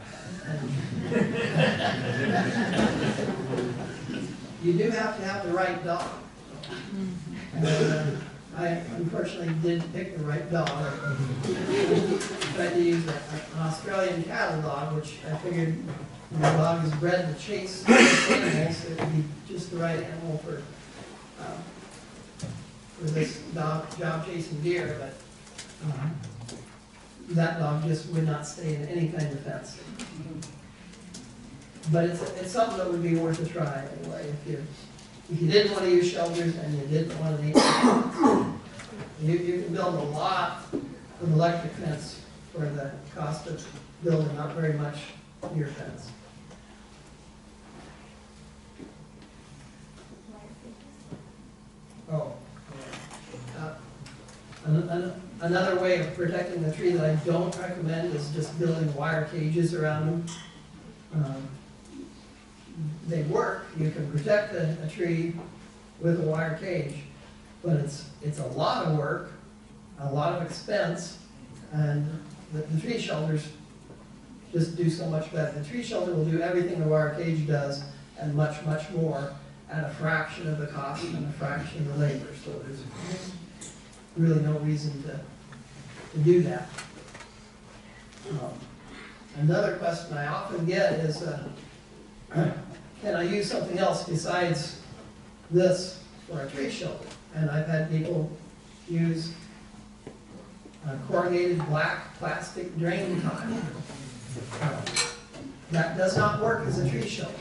You do have to have the right dog. And, I unfortunately didn't pick the right dog. I tried to use an Australian cattle dog, which I figured the dog is bred to chase animals. It would be just the right animal for this job chasing deer, but that dog just would not stay in any kind of fence. But it's something that would be worth a try anyway. If you didn't want to use shelters and you didn't want to you can build a lot of electric fence for the cost of building not very much deer fence. Oh. Another way of protecting the tree that I don't recommend is just building wire cages around them. They work. You can protect a tree with a wire cage, but it's a lot of work, a lot of expense, and the tree shelters just do so much better. The tree shelter will do everything the wire cage does and much, much more at a fraction of the cost and a fraction of the labor. So there's really no reason to do that. Another question I often get is, can I use something else besides this for a tree shelter? And I've had people use corrugated black plastic drain tile. That does not work as a tree shelter.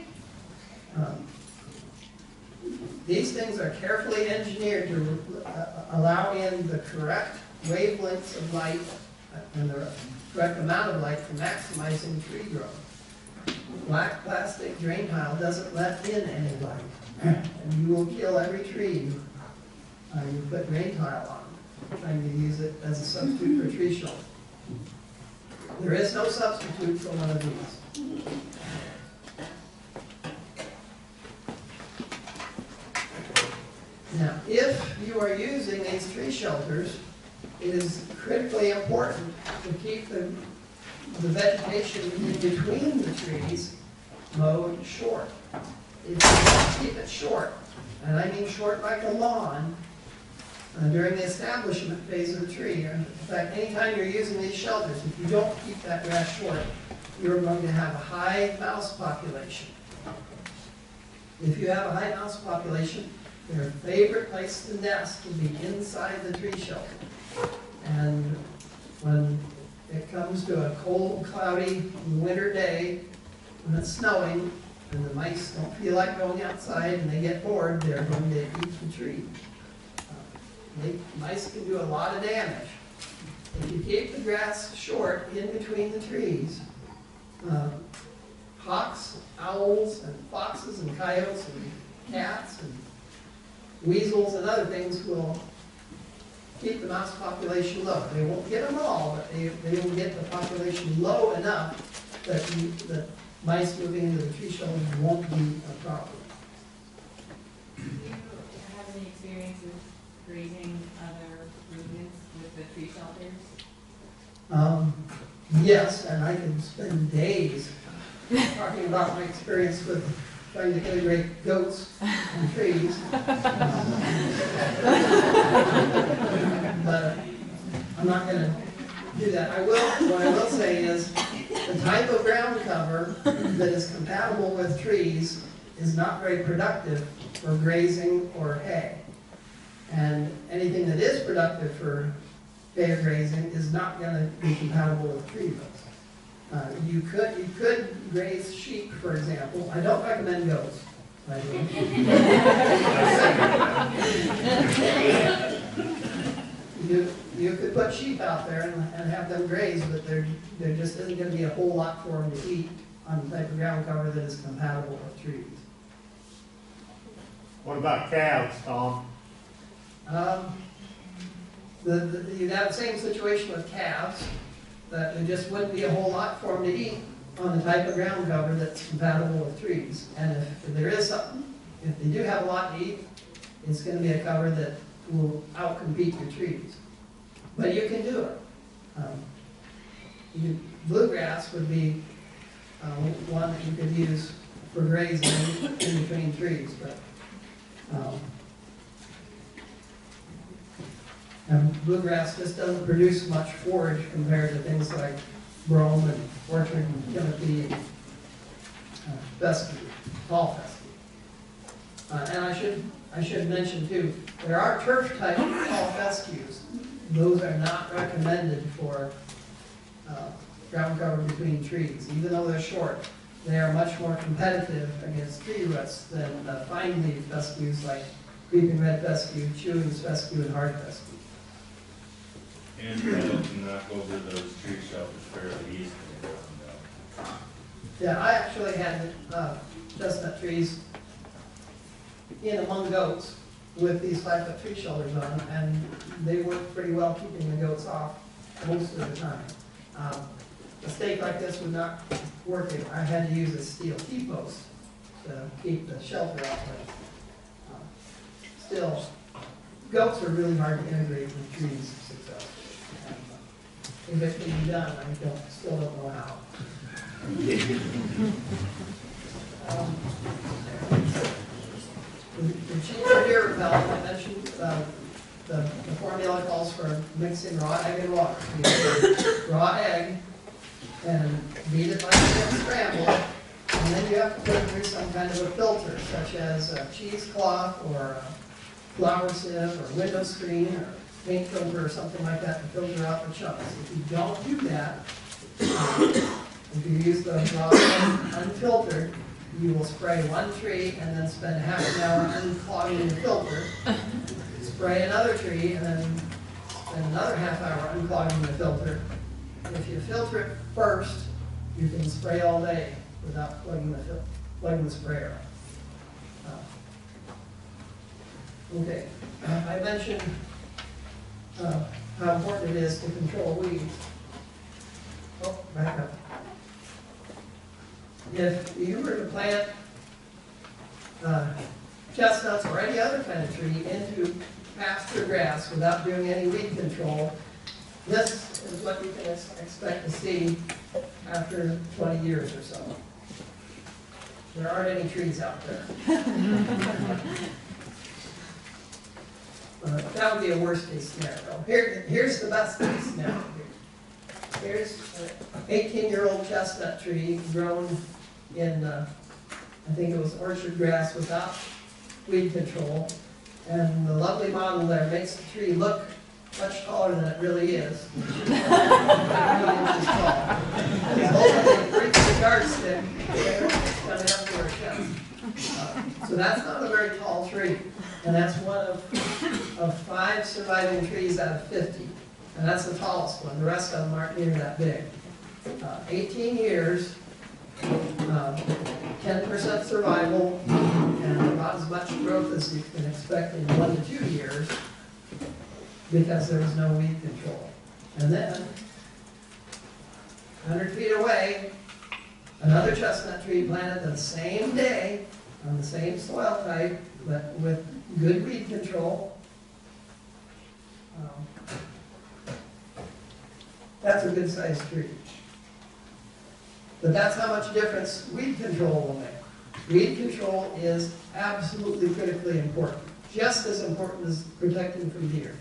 These things are carefully engineered to allow in the correct wavelengths of light and the correct amount of light for maximizing tree growth. Black plastic drain tile doesn't let in any light, and you will kill every tree you put drain tile on, trying to use it as a substitute for tree shelter. There is no substitute for one of these. Now, if you are using these tree shelters, it is critically important to keep the vegetation in between the trees mowed short. If you don't keep it short, and I mean short like a lawn, during the establishment phase of the tree, in fact, anytime you're using these shelters, if you don't keep that grass short, you're going to have a high mouse population. If you have a high mouse population, their favorite place to nest will be inside the tree shelter. And when it comes to a cold, cloudy winter day, when it's snowing, and the mice don't feel like going outside and they get bored, they're going to eat the tree. Mice can do a lot of damage. If you keep the grass short in between the trees, hawks, owls, and foxes, and coyotes, and cats, and weasels, and other things will keep the mouse population low. They won't get them all, but they will get the population low enough that that mice moving into the tree shelters won't be a problem. Do you have any experiences grazing other movements with the tree shelters? Yes, and I can spend days talking about my experience with trying to integrate goats and trees. But I'm not going to do that. What I will say is the type of ground cover that is compatible with trees is not very productive for grazing or hay. And anything that is productive for hay or grazing is not going to be compatible with tree roots. You could graze sheep, for example. I don't recommend goats, by the way. You could put sheep out there and have them graze, but there just isn't going to be a whole lot for them to eat on the type of ground cover that is compatible with trees. What about calves, Tom? You'd have the same situation with calves, that there just wouldn't be a whole lot for them to eat on the type of ground cover that's compatible with trees. And if there is something, if they do have a lot to eat, it's going to be a cover that will outcompete your trees. But you can do it. Bluegrass would be one that you could use for grazing in between trees. But and bluegrass just doesn't produce much forage compared to things like brome and orchard and timothy and fescue, tall fescue. And I should mention too, there are turf type tall fescues. Those are not recommended for ground cover between trees. Even though they're short, they are much more competitive against tree roots than fine leaf fescues like creeping red fescue, chewings fescue, and hard fescue. And you can knock over those tree shelters fairly easily. Yeah, I actually had chestnut trees in among goats with these 5-foot tree shelters on, and they worked pretty well keeping the goats off most of the time. A stake like this would not work if I had to use a steel T-post to keep the shelter out, but still, goats are really hard to integrate with trees successfully. If it can be done, I still don't know how. The cheaper deer repellent, I mentioned, the formula calls for mixing raw egg and water. You take raw egg and beat it like a scramble, and then you have to put it through some kind of a filter, such as a cheesecloth or a flour sieve or window screen or paint filter or something like that to filter out the chunks. If you don't do that, if you use the raw egg unfiltered, you will spray one tree and then spend half an hour unclogging the filter, spray another tree and then spend another half hour unclogging the filter. If you filter it first, you can spray all day without plugging the sprayer. Okay, I mentioned how important it is to control weeds. Oh, back up. If you were to plant chestnuts or any other kind of tree into pasture grass without doing any weed control, this is what you can expect to see after 20 years or so. There aren't any trees out there. That would be a worst case scenario. Here's the best case scenario. Here's an 18-year-old chestnut tree grown in, I think it was orchard grass without weed control. And the lovely model there makes the tree look much taller than it really is. 20 inches tall. It's holding a freaking yardstick coming up to her chest. So that's not a very tall tree. And that's one of 5 surviving trees out of 50. And that's the tallest one. The rest of them aren't near that big. 18 years, 10% survival, and about as much growth as you can expect in 1 to 2 years. because there was no weed control. And then, 100 feet away, another chestnut tree planted the same day on the same soil type, but with good weed control. That's a good sized tree. But that's how much difference weed control will make. Weed control is absolutely critically important, just as important as protecting from deer.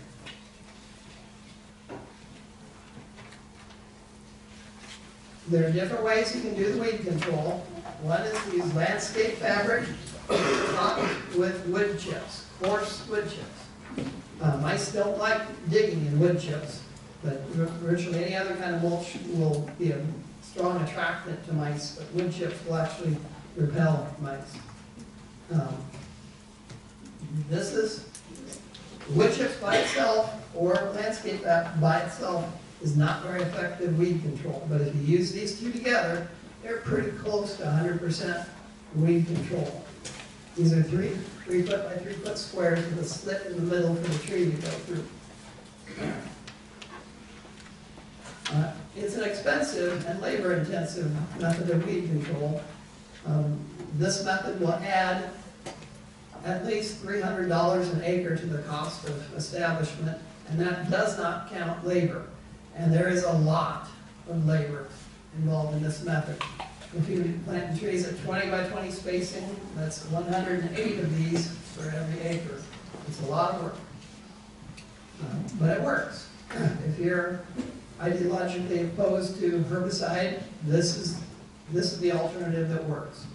There are different ways you can do the weed control. One is to use landscape fabric topped with wood chips, coarse wood chips. Mice don't like digging in wood chips, but virtually any other kind of mulch will be a strong attractant to mice, but wood chips will actually repel mice. This is wood chips by itself or landscape fabric by itself is not very effective weed control, but if you use these two together, they're pretty close to 100% weed control. These are 3 foot by 3 foot squares with a slit in the middle for the tree to go through. It's an expensive and labor-intensive method of weed control. This method will add at least $300 an acre to the cost of establishment, and that does not count labor. And there is a lot of labor involved in this method. If you plant trees at 20 by 20 spacing, that's 108 of these for every acre. It's a lot of work, but it works. If you're ideologically opposed to herbicide, this is the alternative that works.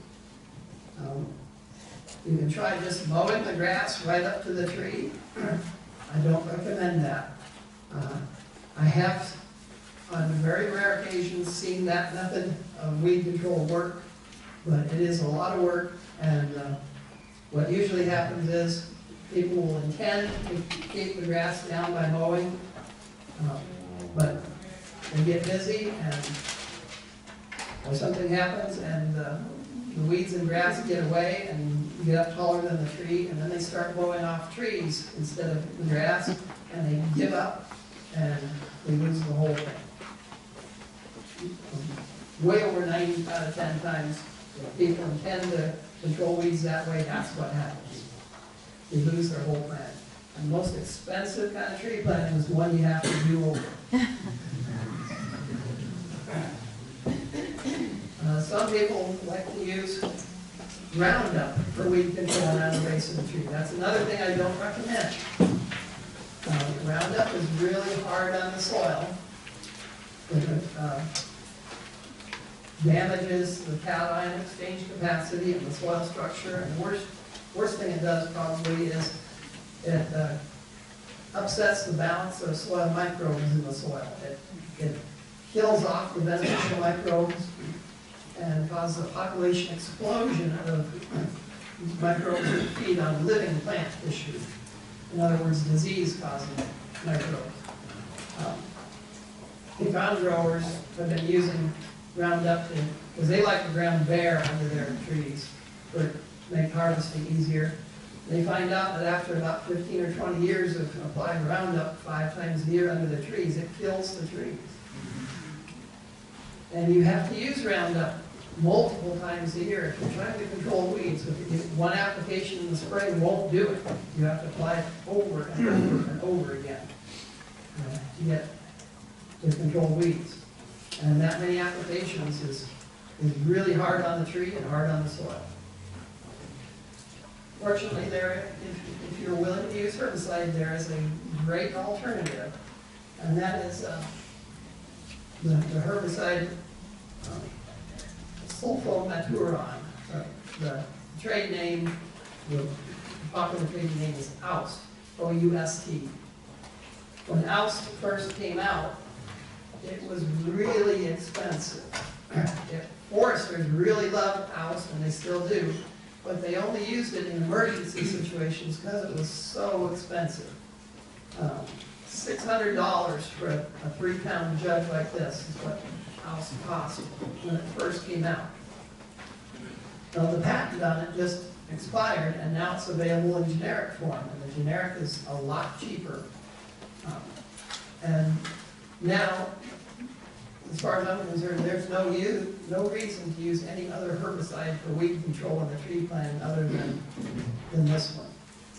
You can try just mowing the grass right up to the tree. I don't recommend that. I have, on very rare occasions, seen that method of weed control work, but it is a lot of work, and what usually happens is people will intend to keep the grass down by mowing, but they get busy and or something happens and the weeds and grass get away and get up taller than the tree, and then they start mowing off trees instead of the grass, and they give up and they lose the whole thing. Way over 9 out of 10 times, if people intend to control weeds that way, that's what happens. They lose their whole plant. And the most expensive kind of tree planting is one you have to do over. Some people like to use Roundup for weed control around the base of the tree. That's another thing I don't recommend. Roundup is really hard on the soil. It damages the cation exchange capacity of the soil structure, and the worst thing it does probably is it upsets the balance of soil microbes in the soil. It kills off the beneficial microbes and causes a population explosion of microbes that feed on living plant tissue. In other words, disease-causing microbes. Pecan growers have been using Roundup because they like the ground bare under their trees to make harvesting easier. They find out that after about 15 or 20 years of applying Roundup 5 times a year under the trees, it kills the trees. And you have to use Roundup multiple times a year if you're trying to control weeds. So if one application in the spring won't do it, you have to apply it over and over and over again to control weeds. And that many applications is really hard on the tree and hard on the soil. Fortunately, if you're willing to use herbicide, there is a great alternative, and that is the herbicide sulfomaturon. The trade name, the popular trade name is Oust, O-U-S-T. When Oust first came out, it was really expensive. Foresters really loved Oust, and they still do, but they only used it in emergency situations because it was so expensive. $600 for a 3-pound jug like this is what Oust cost when it first came out. Now, the patent on it just expired, and now it's available in generic form, and the generic is a lot cheaper. And now, as far as I'm concerned, there's no reason to use any other herbicide for weed control in the tree planting other than this one.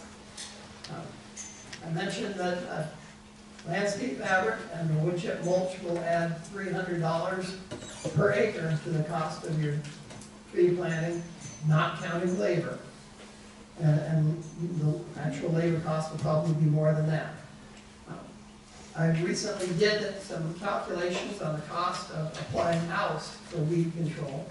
I mentioned that landscape fabric and the wood chip mulch will add $300 per acre to the cost of your tree planting, not counting labor. And the actual labor cost will probably be more than that. I recently did some calculations on the cost of applying oust for weed control.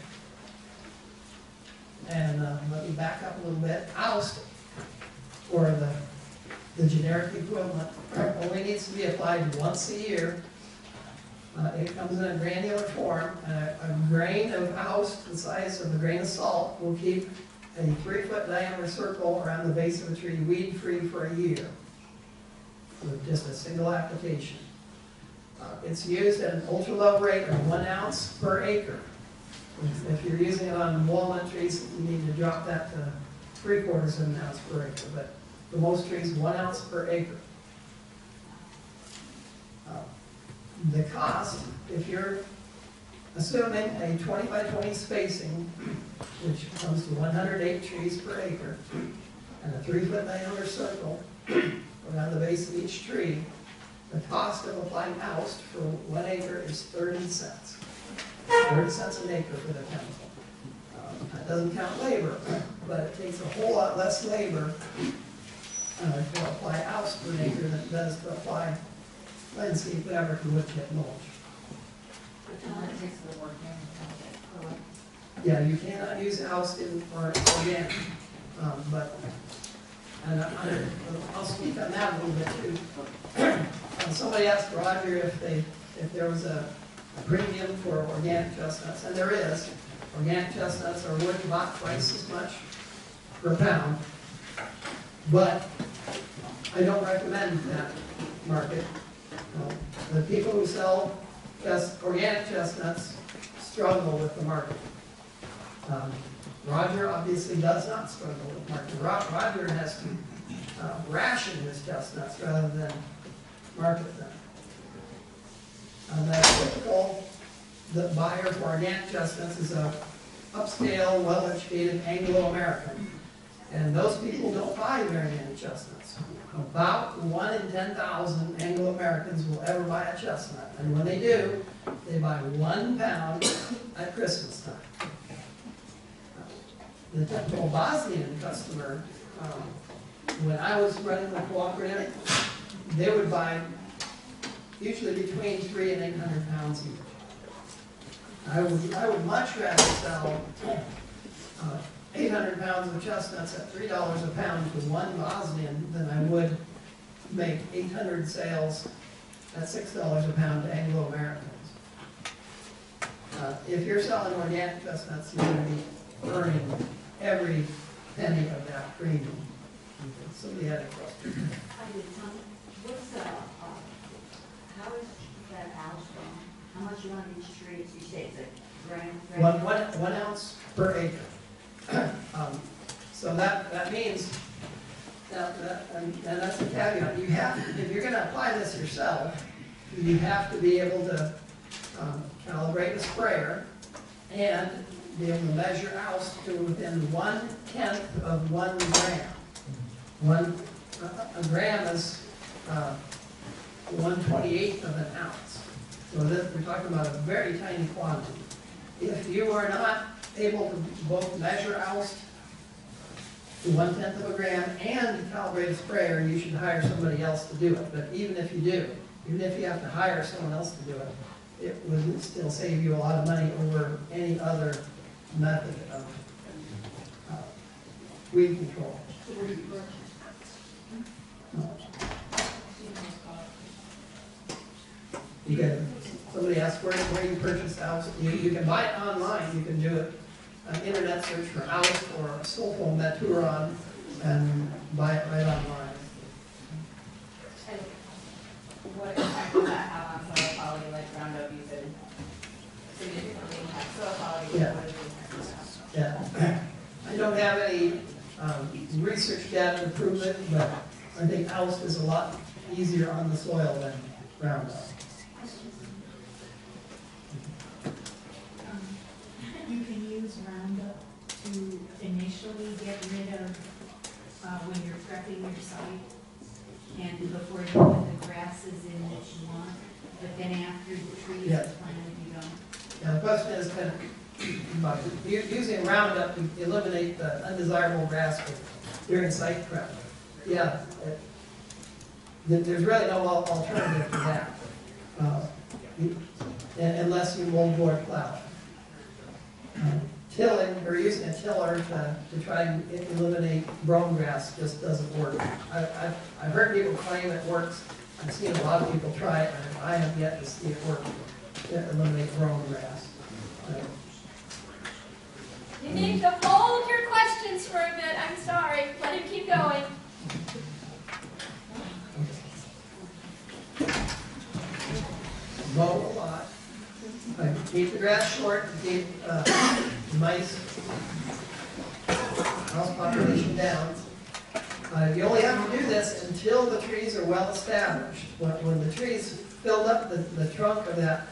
And let me back up a little bit. Oust, or the generic equivalent, only needs to be applied once a year. It comes in a granular form. A grain of oust the size of a grain of salt will keep a 3-foot diameter circle around the base of a tree weed-free for a year with just a single application. It's used at an ultra-low rate of 1 ounce per acre. If you're using it on walnut trees, you need to drop that to 3/4 of an ounce per acre. But for most trees, 1 ounce per acre. The cost, if you're assuming a 20 by 20 spacing, which comes to 108 trees per acre, and a 3-foot diameter circle around the base of each tree, the cost of applying oust for 1 acre is 30 cents. 30 cents an acre for the chemical. That doesn't count labor, but it takes a whole lot less labor to apply oust per acre than it does to apply landscape fabric and wood chip mulch. Yeah, you cannot use oust in organic, but and I'll speak on that a little bit too. Somebody asked Roger if there was a premium for organic chestnuts, and there is. Organic chestnuts are worth about twice as much per pound, but I don't recommend that market. The people who sell organic chestnuts struggle with the market. Roger obviously does not struggle with the market. Roger has to ration his chestnuts rather than market them. The typical buyer for organic chestnuts is a upscale, well-educated Anglo-American. And those people don't buy very many chestnuts. About 1 in 10,000 Anglo-Americans will ever buy a chestnut. And when they do, they buy 1 pound at Christmas time. The typical Bosnian customer, when I was running the cooperative, they would buy usually between 300 and 800 pounds each. I would much rather sell 800 pounds of chestnuts at $3 a pound to one Bosnian than I would make 800 sales at $6 a pound to Anglo-Americans. If you're selling organic chestnuts, you're going to be earning every penny of that premium. Somebody had a question. How is that oust from? How much you on each tree? You say it's a gram? 1 ounce per acre. So that means, and that's the caveat, you have, if you're going to apply this yourself, you have to be able to calibrate a sprayer and be able to measure oust to within 1/10 of 1 gram. A gram is 1/28 of an ounce. So we're talking about a very tiny quantity. If you are not able to both measure oust to 1/10 of a gram and calibrate a sprayer, you should hire somebody else to do it. But even if you do, even if you have to hire someone else to do it, it would still save you a lot of money over any other method of weed control. You can, somebody asked where you purchase oust. You can buy it online. You can do it internet search for oust or sulfomaturon and buy it right online. And what impact does that have on soil quality, like Roundup, you said significantly impact soil quality? Yeah. What is the impact of that? Yeah. I don't have any research data to prove it, but I think oust is a lot easier on the soil than Roundup. You can use Roundup to initially get rid of, when you're prepping your site, and before you put the grasses in that you want, but then after the trees are planted, you don't. Now, the question is, kind of, by using Roundup to eliminate the undesirable grass during site prep. Yeah, there's really no alternative to that, unless you moldboard plow. Tilling, or using a tiller to try and eliminate brome grass just doesn't work. I've heard people claim it works. I've seen a lot of people try it, and I have yet to see it work to eliminate brome grass. You need to hold your questions for a bit. I'm sorry. Let him keep going. Mow a lot. Keep the grass short, keep mice, mouse population down. You only have to do this until the trees are well established. When the trees filled up the trunk of that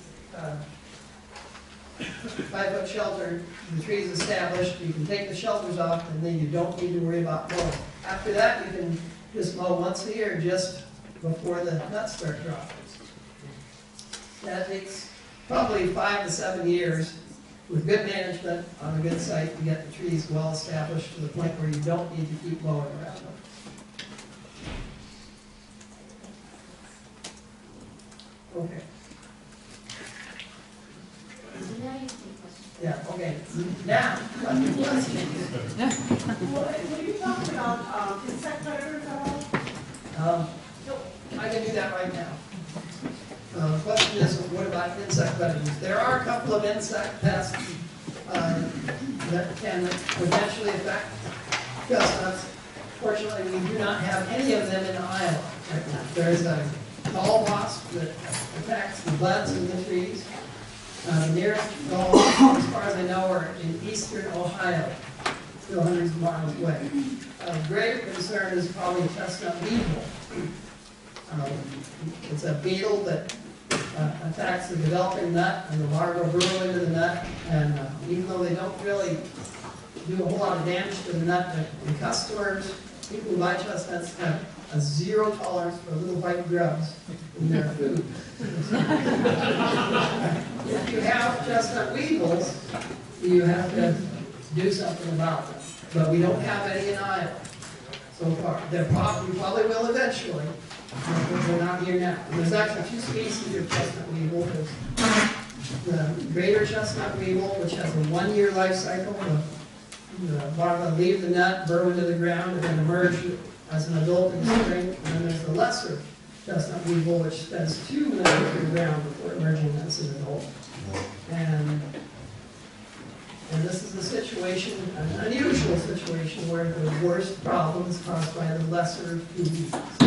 5-foot shelter, the tree's established, you can take the shelters off, and then you don't need to worry about mowing. After that, you can just mow once a year, just before the nuts start dropping. That takes probably 5 to 7 years with good management on a good site to get the trees well established to the point where you don't need to keep mowing around them. Okay. Yeah, okay. Now, what the question Were you talking about insect predators at all? I can do that right now. The question is, what about insect predators? There are a couple of insect pests that can potentially affect chestnuts. Fortunately, we do not have any of them in Iowa right now. There is a gall wasp that attacks the buds of the trees. The nearest gall wasp, as far as I know, are in eastern Ohio, still hundreds of miles away. Greater concern is probably chestnut weevil. It's a beetle that attacks the developing nut, and the larvae burrow into the nut, and even though they don't really do a whole lot of damage to the nut, the customers, people who buy chestnuts, have a zero tolerance for little white grubs in their food. If you have chestnut weevils, you have to do something about them. But we don't have any in Iowa so far. We probably will eventually, but we're not here now. And there's actually 2 species of chestnut weevil. There's the greater chestnut weevil, which has a 1-year life cycle. The larvae leave the nut, burrow into the ground, and then emerge as an adult in the spring. And then there's the lesser chestnut weevil, which spends 2 months in the ground before emerging as an adult. And this is a situation, an unusual situation, where the worst problem is caused by the lesser two weevils.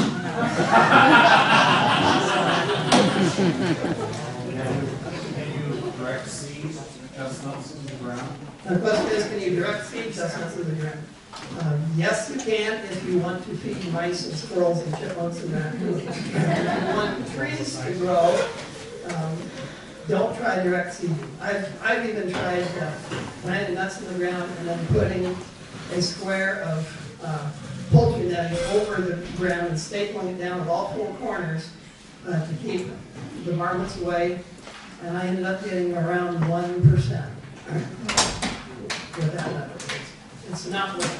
Can you direct seed chestnuts in the ground? The question is, can you direct seed chestnuts in the ground? Yes, you can if you want to feed mice and squirrels and chipmunks and raccoons. If you want trees to grow, don't try direct seeding. I've even tried planting nuts in the ground and then putting a square of poultry netting over the ground and stapling it down at all 4 corners to keep the varmints away. And I ended up getting around 1% with that method. It's not worth it.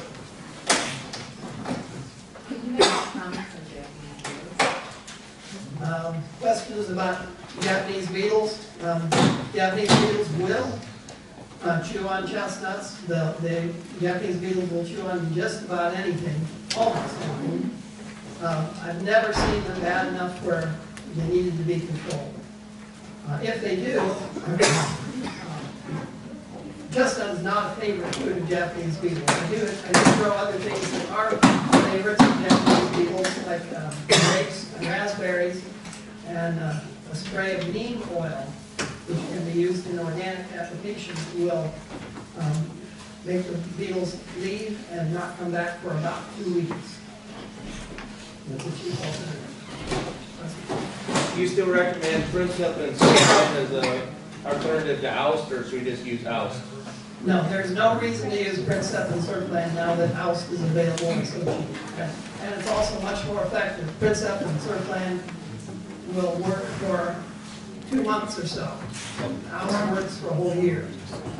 Could you make comments on Japanese? Question is about Japanese beetles. Japanese beetles will chew on chestnuts. The Japanese beetles will chew on just about anything, almost anything. I've never seen them bad enough where they needed to be controlled. If they do, chestnut is not a favorite food of Japanese beetles. I do grow other things that are favorites of Japanese beetles, like grapes and raspberries, and a spray of neem oil, which can be used in organic applications, will make the beetles leave and not come back for about 2 weeks. do you still recommend Princeton and Surfland as a alternative to oust, or should we just use oust? No, there's no reason to use Princep and Surfland now that oust is available and so cheap. And it's also much more effective. Princep and Surfland will work for 2 months or so. Oust works for a whole year.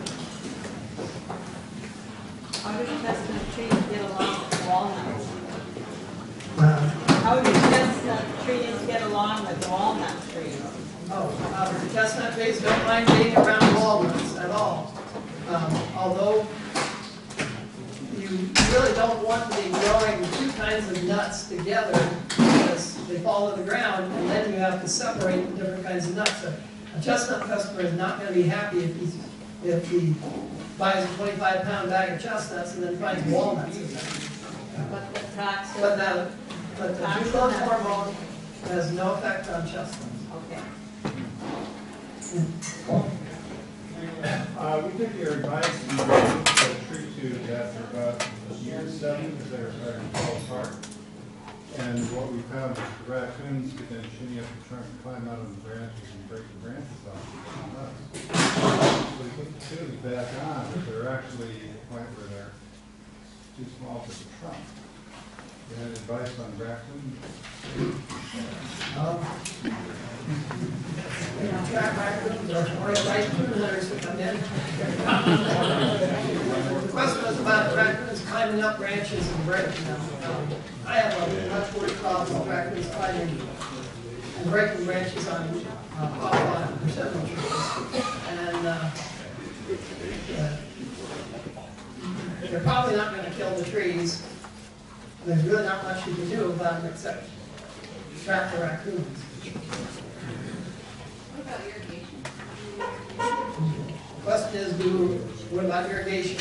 How do chestnut trees get along with walnuts? Uh, How do chestnut trees get along with walnut trees? The chestnut trees don't mind being around walnuts at all. Although you really don't want to be growing 2 kinds of nuts together because they fall to the ground and then you have to separate the different kinds of nuts. A chestnut customer is not going to be happy if he buys a 25-pound bag of chestnuts and then finds walnuts in them. But the toxin. But the glucose hormone has no effect on chestnuts. Okay. We took your advice and raised the tree tubes after about year 7 because they were starting to fall apart. And what we found is the raccoons could then shinny up the trunk and climb out of the branches and break the branches off. So we put the tubes back on, but they're actually at the point where they're too small for the trunk. You had advice on raccoons? The question was about raccoons climbing up branches and breaking them. I have a much worse problem with raccoons climbing and breaking branches on pawpaw and persimmon trees. And they're probably not going to kill the trees. There's really not much you can do about them except trap the raccoons. What about irrigation? The question is, what about irrigation?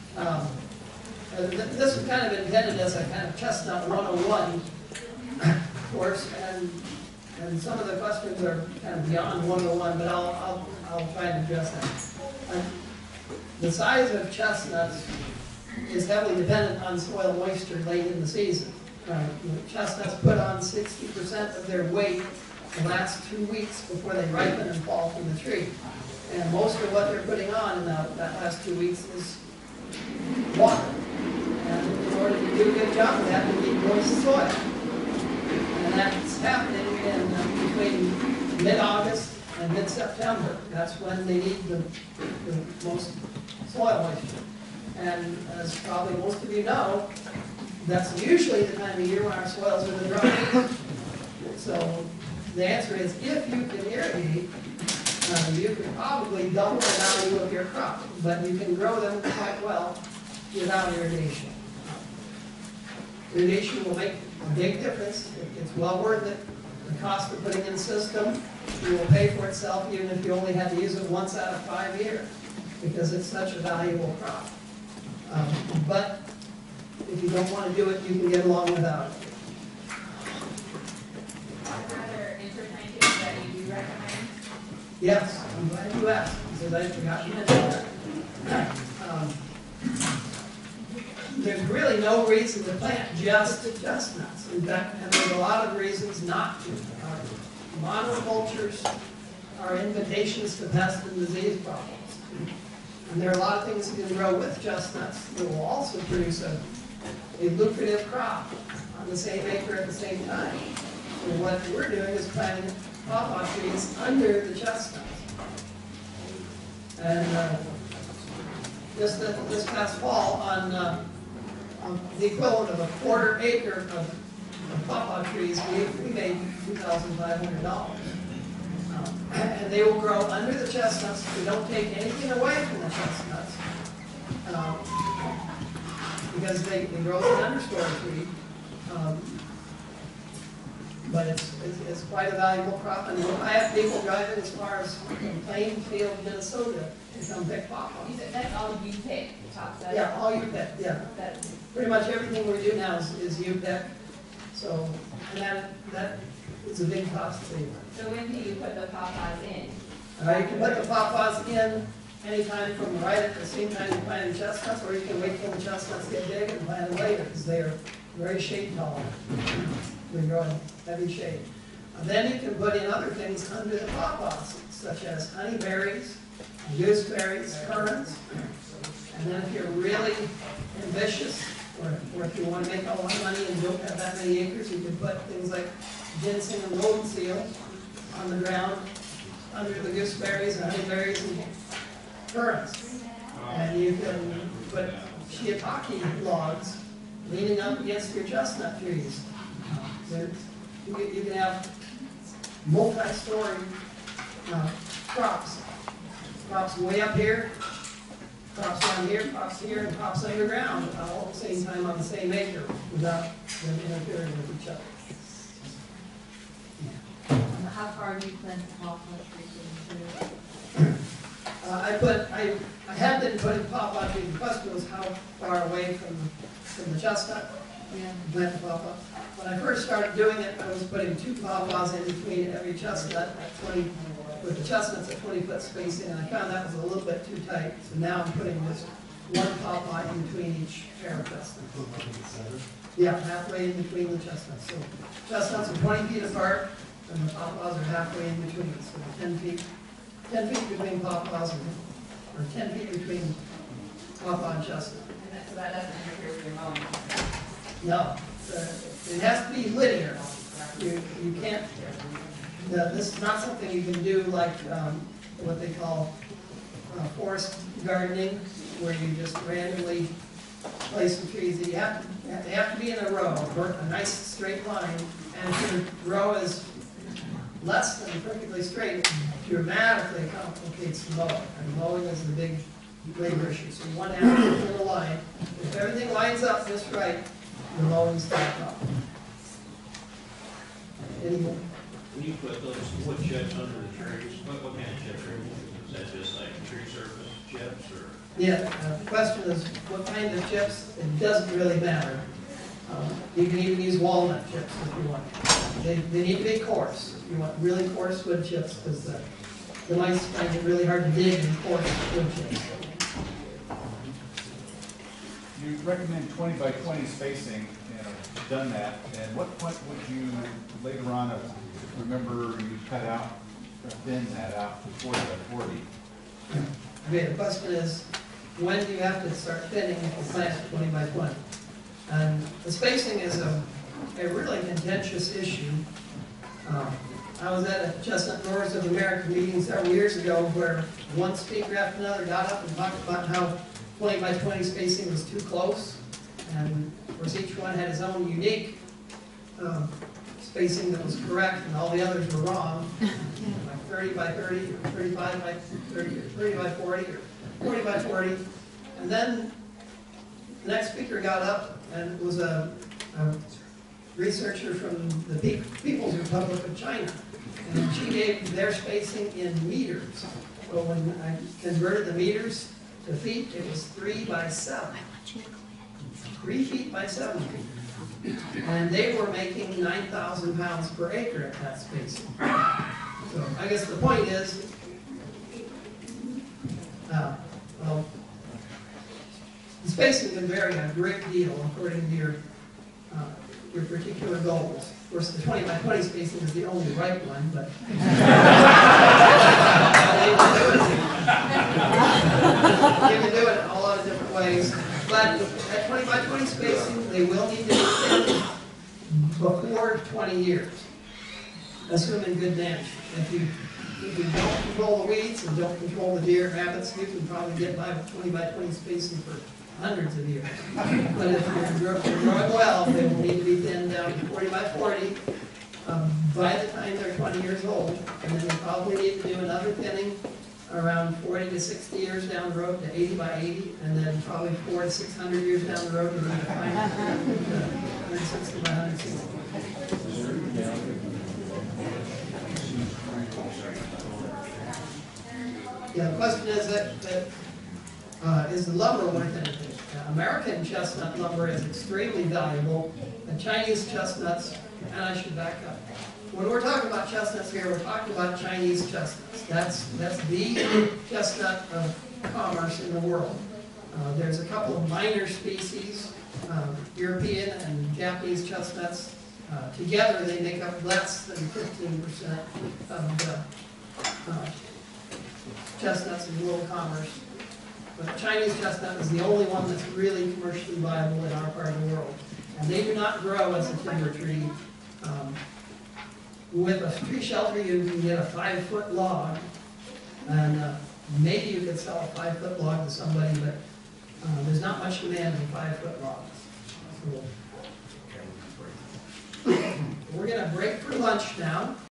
This was kind of intended as a kind of Chestnut 101 course, and some of the questions are kind of beyond 101, but I'll try and address that. The size of chestnuts is heavily dependent on soil moisture late in the season. Chestnuts put on 60% of their weight the last 2 weeks before they ripen and fall from the tree. And most of what they're putting on in that last 2 weeks is water. And in order to do a good job of that, we need moist soil. And that's happening in between mid-August and mid-September. That's when they need the most soil moisture. And as probably most of you know, that's usually the time of year when our soils are the driest. So the answer is, if you can irrigate, you could probably double the value of your crop, but you can grow them quite well without irrigation. Irrigation will make a big difference. It's well worth it. The cost of putting in the system, it will pay for itself even if you only had to use it once out of 5 years, because it's such a valuable crop. But if you don't want to do it, you can get along without it. Are there other interplantings that you do recommend? Yes, I'm glad you asked, because I forgot to mention that. There's really no reason to plant just chestnuts. In fact, and there's a lot of reasons not to. Monocultures are invitations to pest and disease problems. And there are a lot of things you can grow with chestnuts that will also produce a lucrative crop on the same acre at the same time. And what we're doing is planting pawpaw trees under the chestnuts. And this past fall, on the equivalent of a 1/4 acre of pawpaw trees, we made $2,500. And they will grow under the chestnuts. We don't take anything away from the chestnuts because they grow as an understory tree. But it's quite a valuable crop. And I have people driving as far as Plainfield, Minnesota to come pick pawpaws. You said that's all you pick, the top side? Yeah, all you pick, yeah. That's, Pretty much everything we do now is you pick. So, and that is a big cost saver. so when do you put the pawpaws in? You can put the pawpaws in anytime from right at the same time you plant chestnuts, or you can wait till the chestnuts get big and plant them later, because they are very shade tolerant. They grow in heavy shade. Then you can put in other things under the pawpaws, such as honeyberries, gooseberries, currants. And then if you're really ambitious, or if you want to make a lot of money and don't have that many acres, you can put things like ginseng and road seal on the ground under the gooseberries and honeyberries and currants. And you can put shiitake logs leaning up against your chestnut trees. You can have multi-story crops. Crops way up here, crops down here, crops here, and crops underground, all at the same time on the same acre without them interfering with each other. How far do you plant the pawpaw trees into? I have been putting pawpaw trees. The question was how far away from the chestnut to plant the pawpaw. When I first started doing it, I was putting 2 pawpaws in between every chestnut at 20, with the chestnuts at 20-foot spacing, and I found that was a little bit too tight. So now I'm putting just 1 pawpaw in between each pair of chestnuts. Yeah, halfway in between the chestnuts. So chestnuts are 20 feet apart, and the pawpaws are halfway in between. So 10 feet between pawpaws, or 10 feet between pawpaw and chestnut. So that doesn't interfere with your mowing? No, it has to be linear. You can't, this is not something you can do like what they call forest gardening, where you just randomly place some trees. They have to be in a row, a nice straight line, and if your row is less than perfectly straight, it dramatically complicates the mowing. And mowing is the big labor issue. So you want to have to pull a line. If everything lines up just right, the mowing's back up. Anymore? When you put those wood chips under the trees, what kind of chips are you using? Is that just like tree surface chips or? Yeah, the question is what kind of chips. It doesn't really matter. You can even use walnut chips if you want. They need to be coarse. You want really coarse wood chips because the mice find it really hard to dig in coarse wood chips. You recommend 20 by 20 spacing, you've done that. And what point would you later on remember you cut out, or thin that out to 40 by 40? Okay, the question is, when do you have to start thinning if you plant 20 by 20? And the spacing is a really contentious issue. I was at a Chestnut Growers of America meeting several years ago where one speaker after another got up and talked about how 20 by 20 spacing was too close. And of course each one had his own unique spacing that was correct and all the others were wrong. Like 30 by 30, or 35 by 30, or 30 by 40, or 40 by 40. And then the next speaker got up and it was a researcher from the People's Republic of China. And she gave their spacing in meters. So when I converted the meters to feet, it was 3 by 7. 3 feet by 7 feet. And they were making 9,000 pounds per acre at that spacing. So I guess the point is, well, the spacing can vary a great deal according to your particular goals. Of course, the 20 by 20 spacing is the only right one, but you can do it in a lot of different ways. But at 20 by 20 spacing, they will need to be thinned before 20 years, assuming good management. If you don't control the weeds and don't control the deer and rabbits, you can probably get by with 20 by 20 spacing for hundreds of years. But if you're growing well, they will need to be thinned down to 40 by 40 by the time they're 20 years old. And then you probably need to do another thinning around 40 to 60 years down the road to 80 by 80, and then probably 400 to 600 years down the road to 160 by 160. Yeah, the question is is the lumber worth anything? American chestnut lumber is extremely valuable, and Chinese chestnuts, and I should back up. When we're talking about chestnuts here, we're talking about Chinese chestnuts. That's the chestnut of commerce in the world. There's a couple of minor species, European and Japanese chestnuts, Together, they make up less than 15% of the chestnuts in world commerce. But the Chinese chestnut is the only one that's really commercially viable in our part of the world. And they do not grow as a timber tree. With a tree shelter, you can get a 5-foot log, and maybe you could sell a 5-foot log to somebody, but there's not much demand in 5-foot logs. So, we're going to break for lunch now.